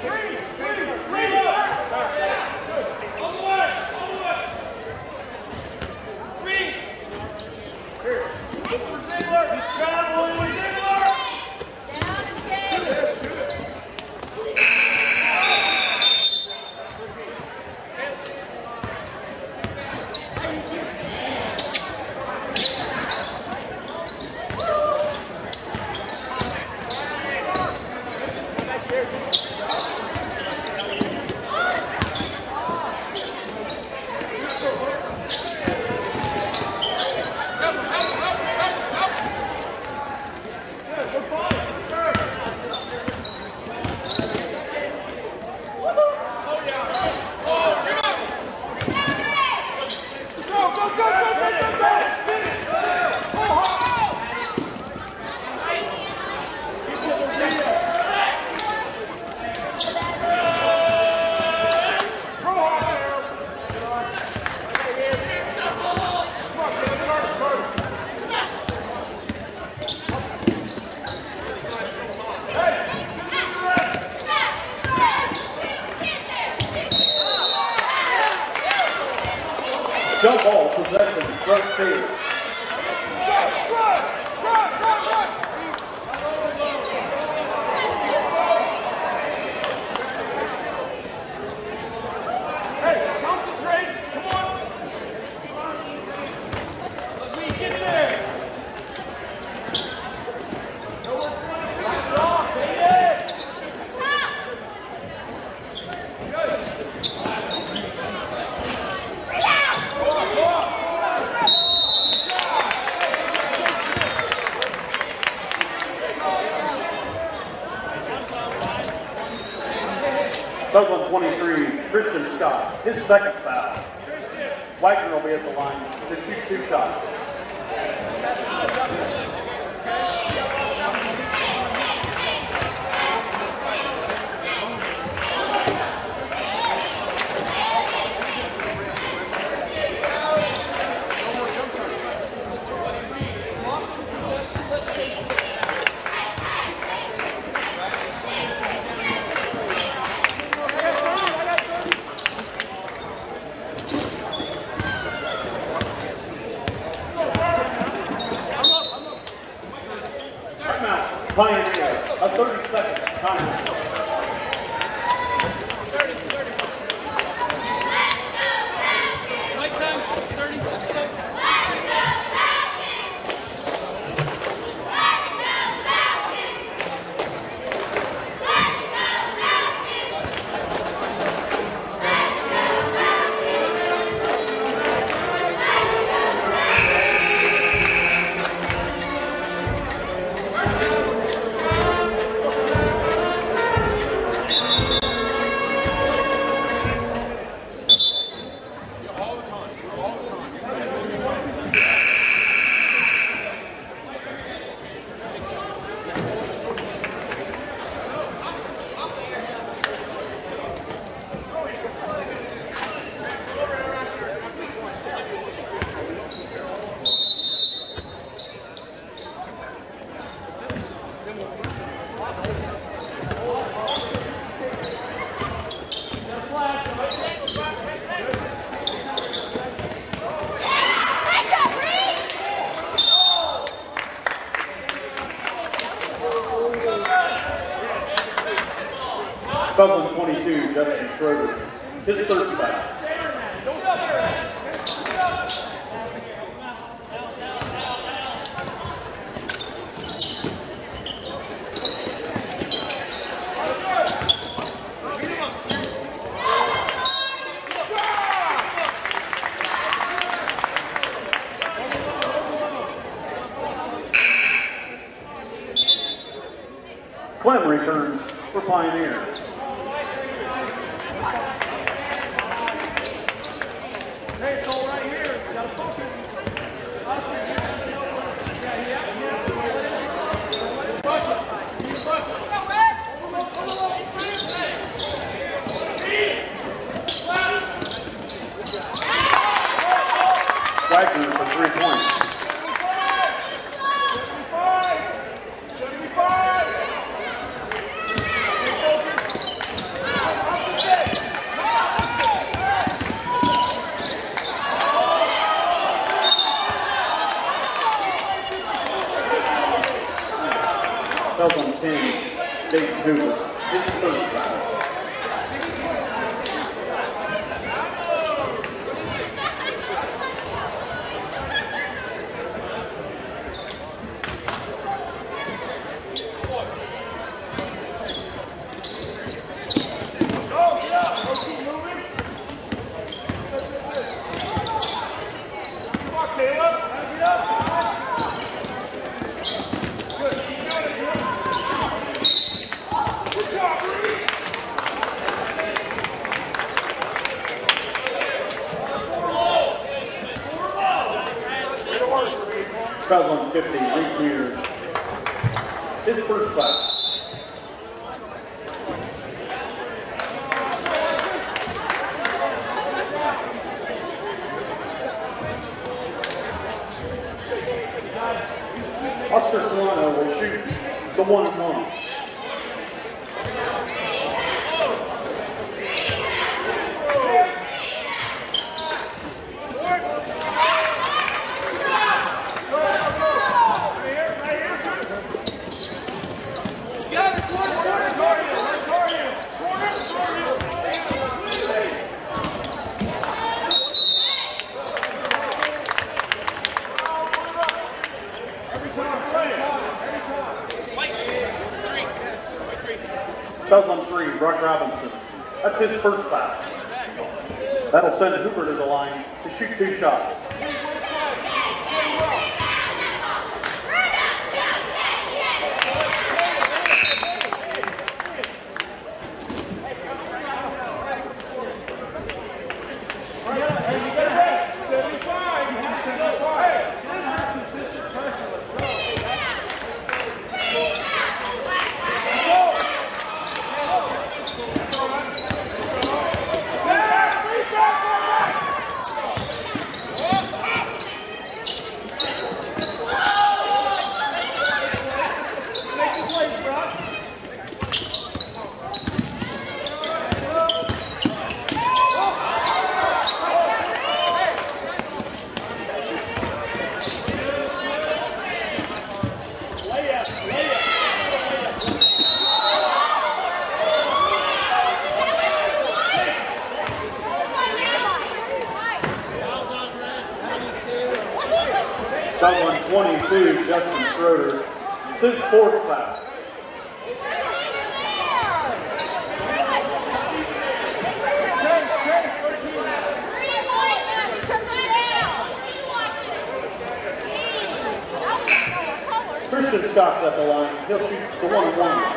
Jump ball possession, front field. Hey, concentrate. Come on. Let me get there. No one's running. Lock it off, baby. Foul on 23, Christian Scott, his second foul. Wagner will be at the line to shoot 2 shots. Pioneer, a 30-second timeout. Right time, 30 seconds. Foul on 22, Justin Schroeder, his third foul. Clem returns for Pioneer. Hey, it's all right here. You gotta focus. Wagner for 3 points. 75. Hoover. His first foul. Foul on 50, Reed Peters. His first foul. Oscar Solano will shoot the 1-1. Fouls on 3, Brock Robinson. That's his first foul. That'll send Hoover to the line to shoot 2 shots. Foul on 22, Justin Schroeder. His fourth foul. Christian Scott's at the line. He'll shoot the 1-1.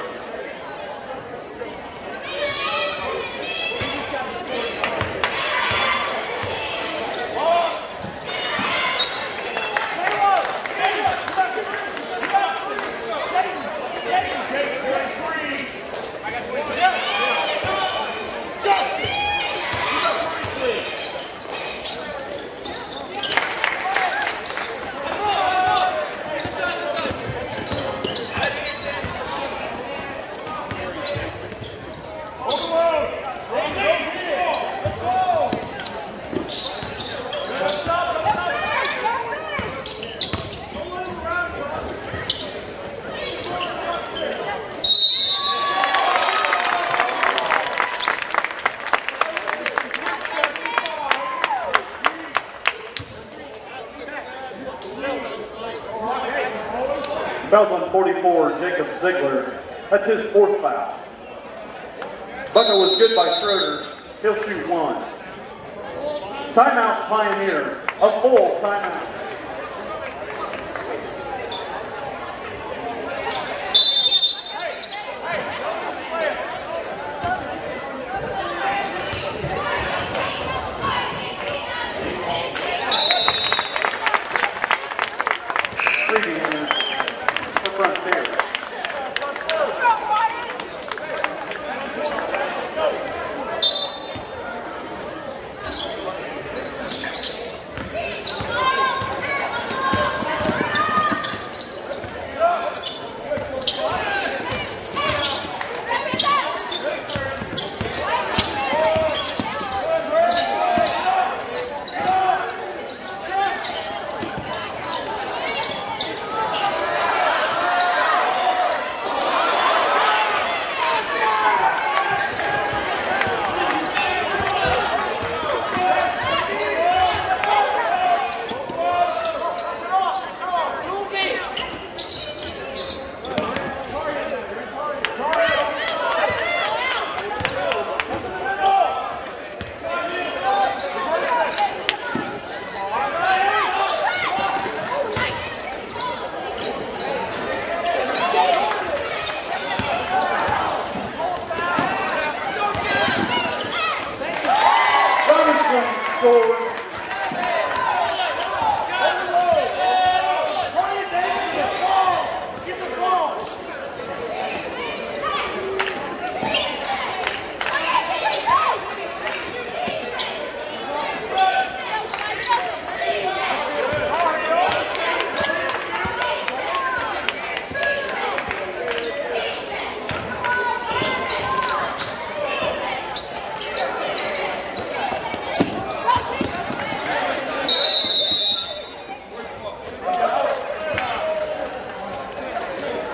Fouls on 44, Jacob Ziegler. That's his fourth foul. Bucket was good by Schroeder. He'll shoot 1. Timeout Pioneer. A full timeout.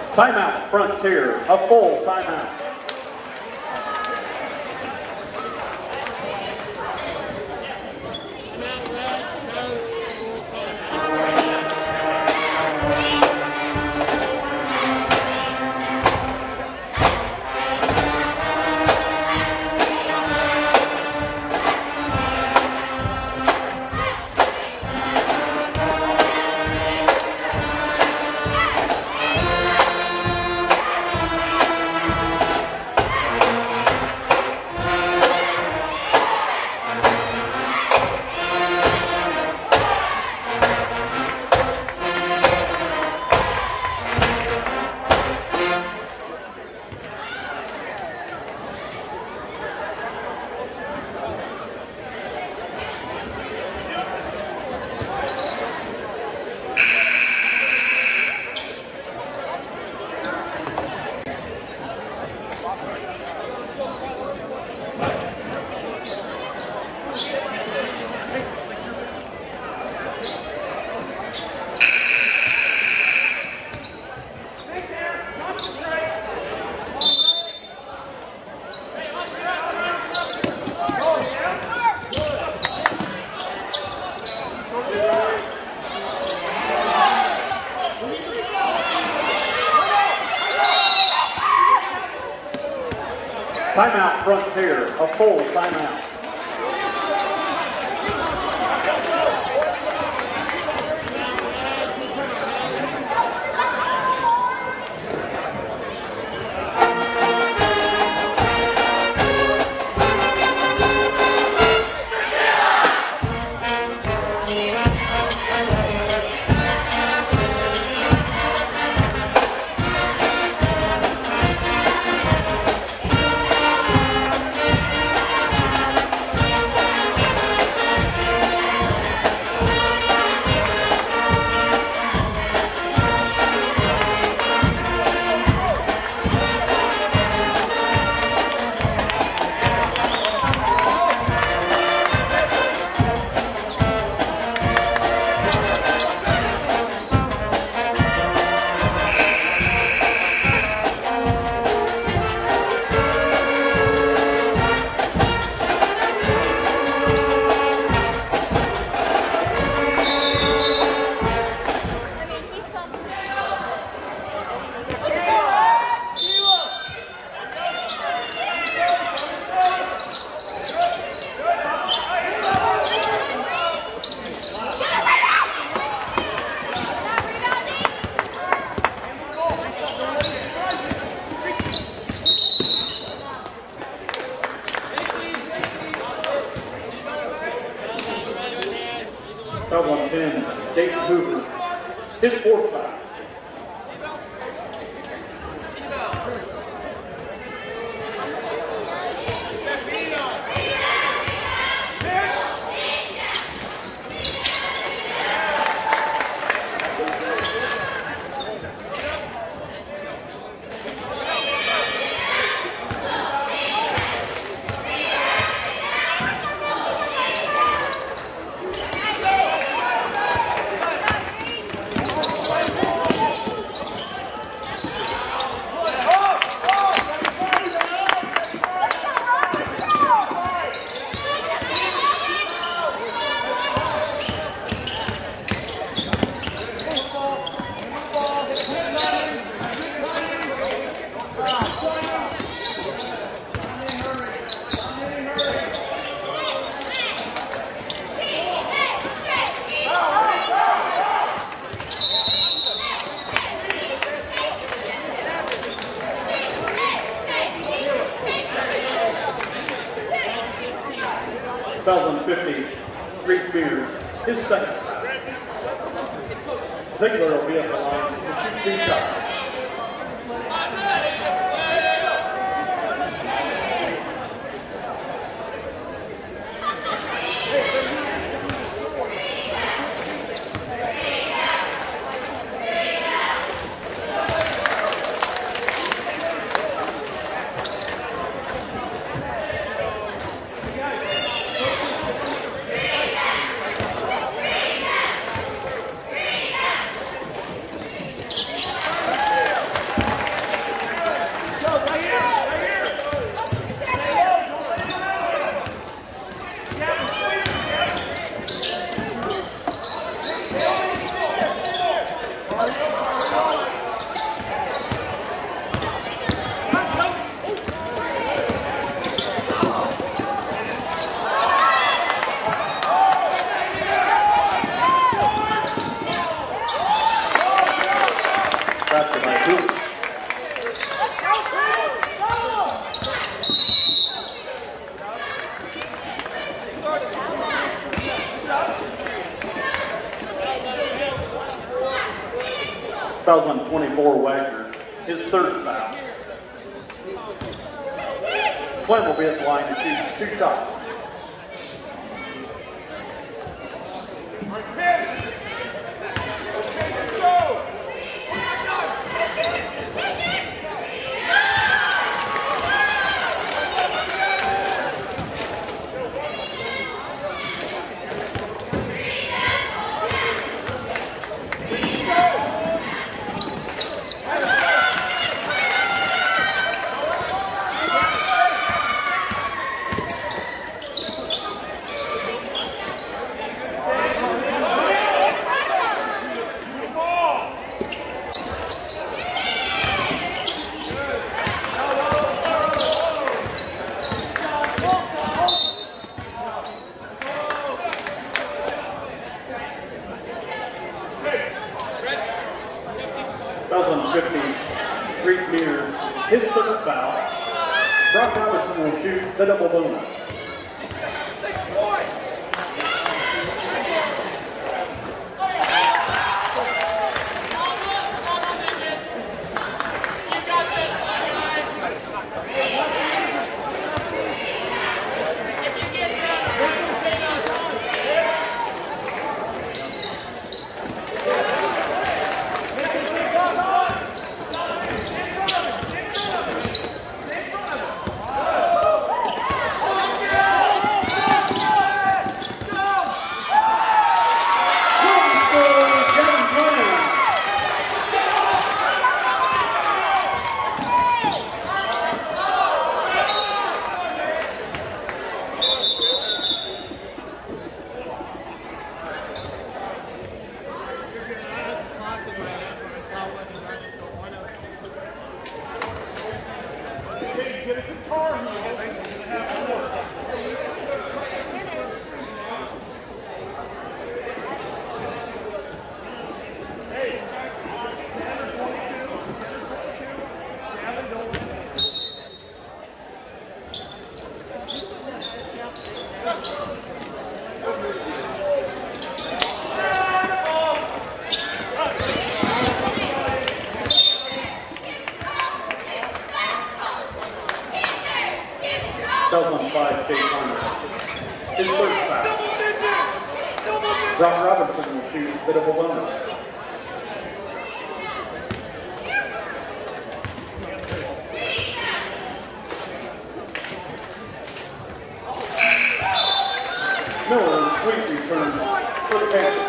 Timeout, Frontier, a full timeout. Timeout, Frontier, a full timeout. Foul on 10, Jason Hoover, his fourth foul. Foul on 50, Reed Beard, his second. Ziegler will be at the line to shoot two shots. Fouls on 24, Wagner. His third foul. Flynn will be at the line to shoot 2 shots. Fouls on 50, Reed Mears, his third foul. Brock Robertson will shoot the double bonus. Fouls on 5, Chase Hunter. His first foul. Brock Robertson will shoot the double bonus. Miller, sweet return for the Panthers.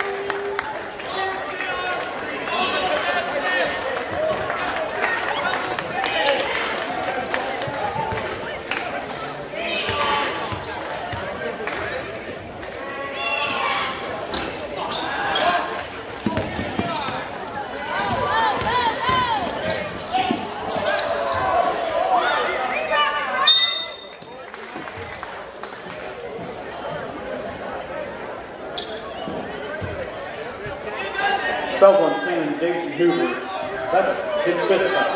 Fouls on 10, Jason Hoover. That's his fifth foul.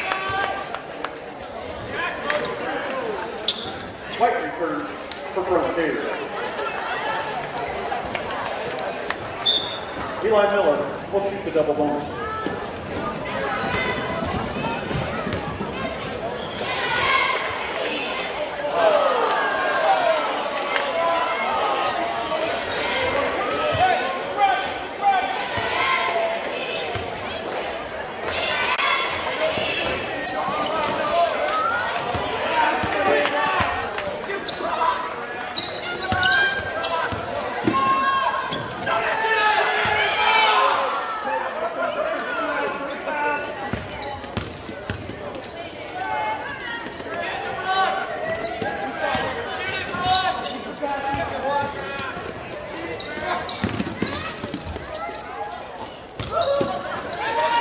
White return for Frontier. Eli Miller will shoot the double bonus.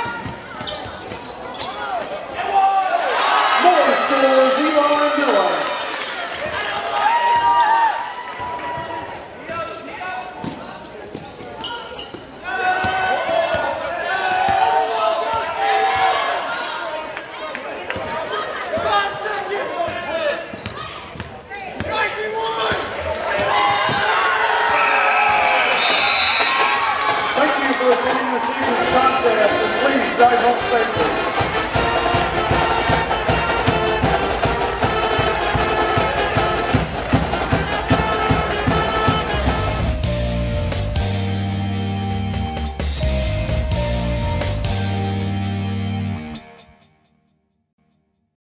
Eli Miller.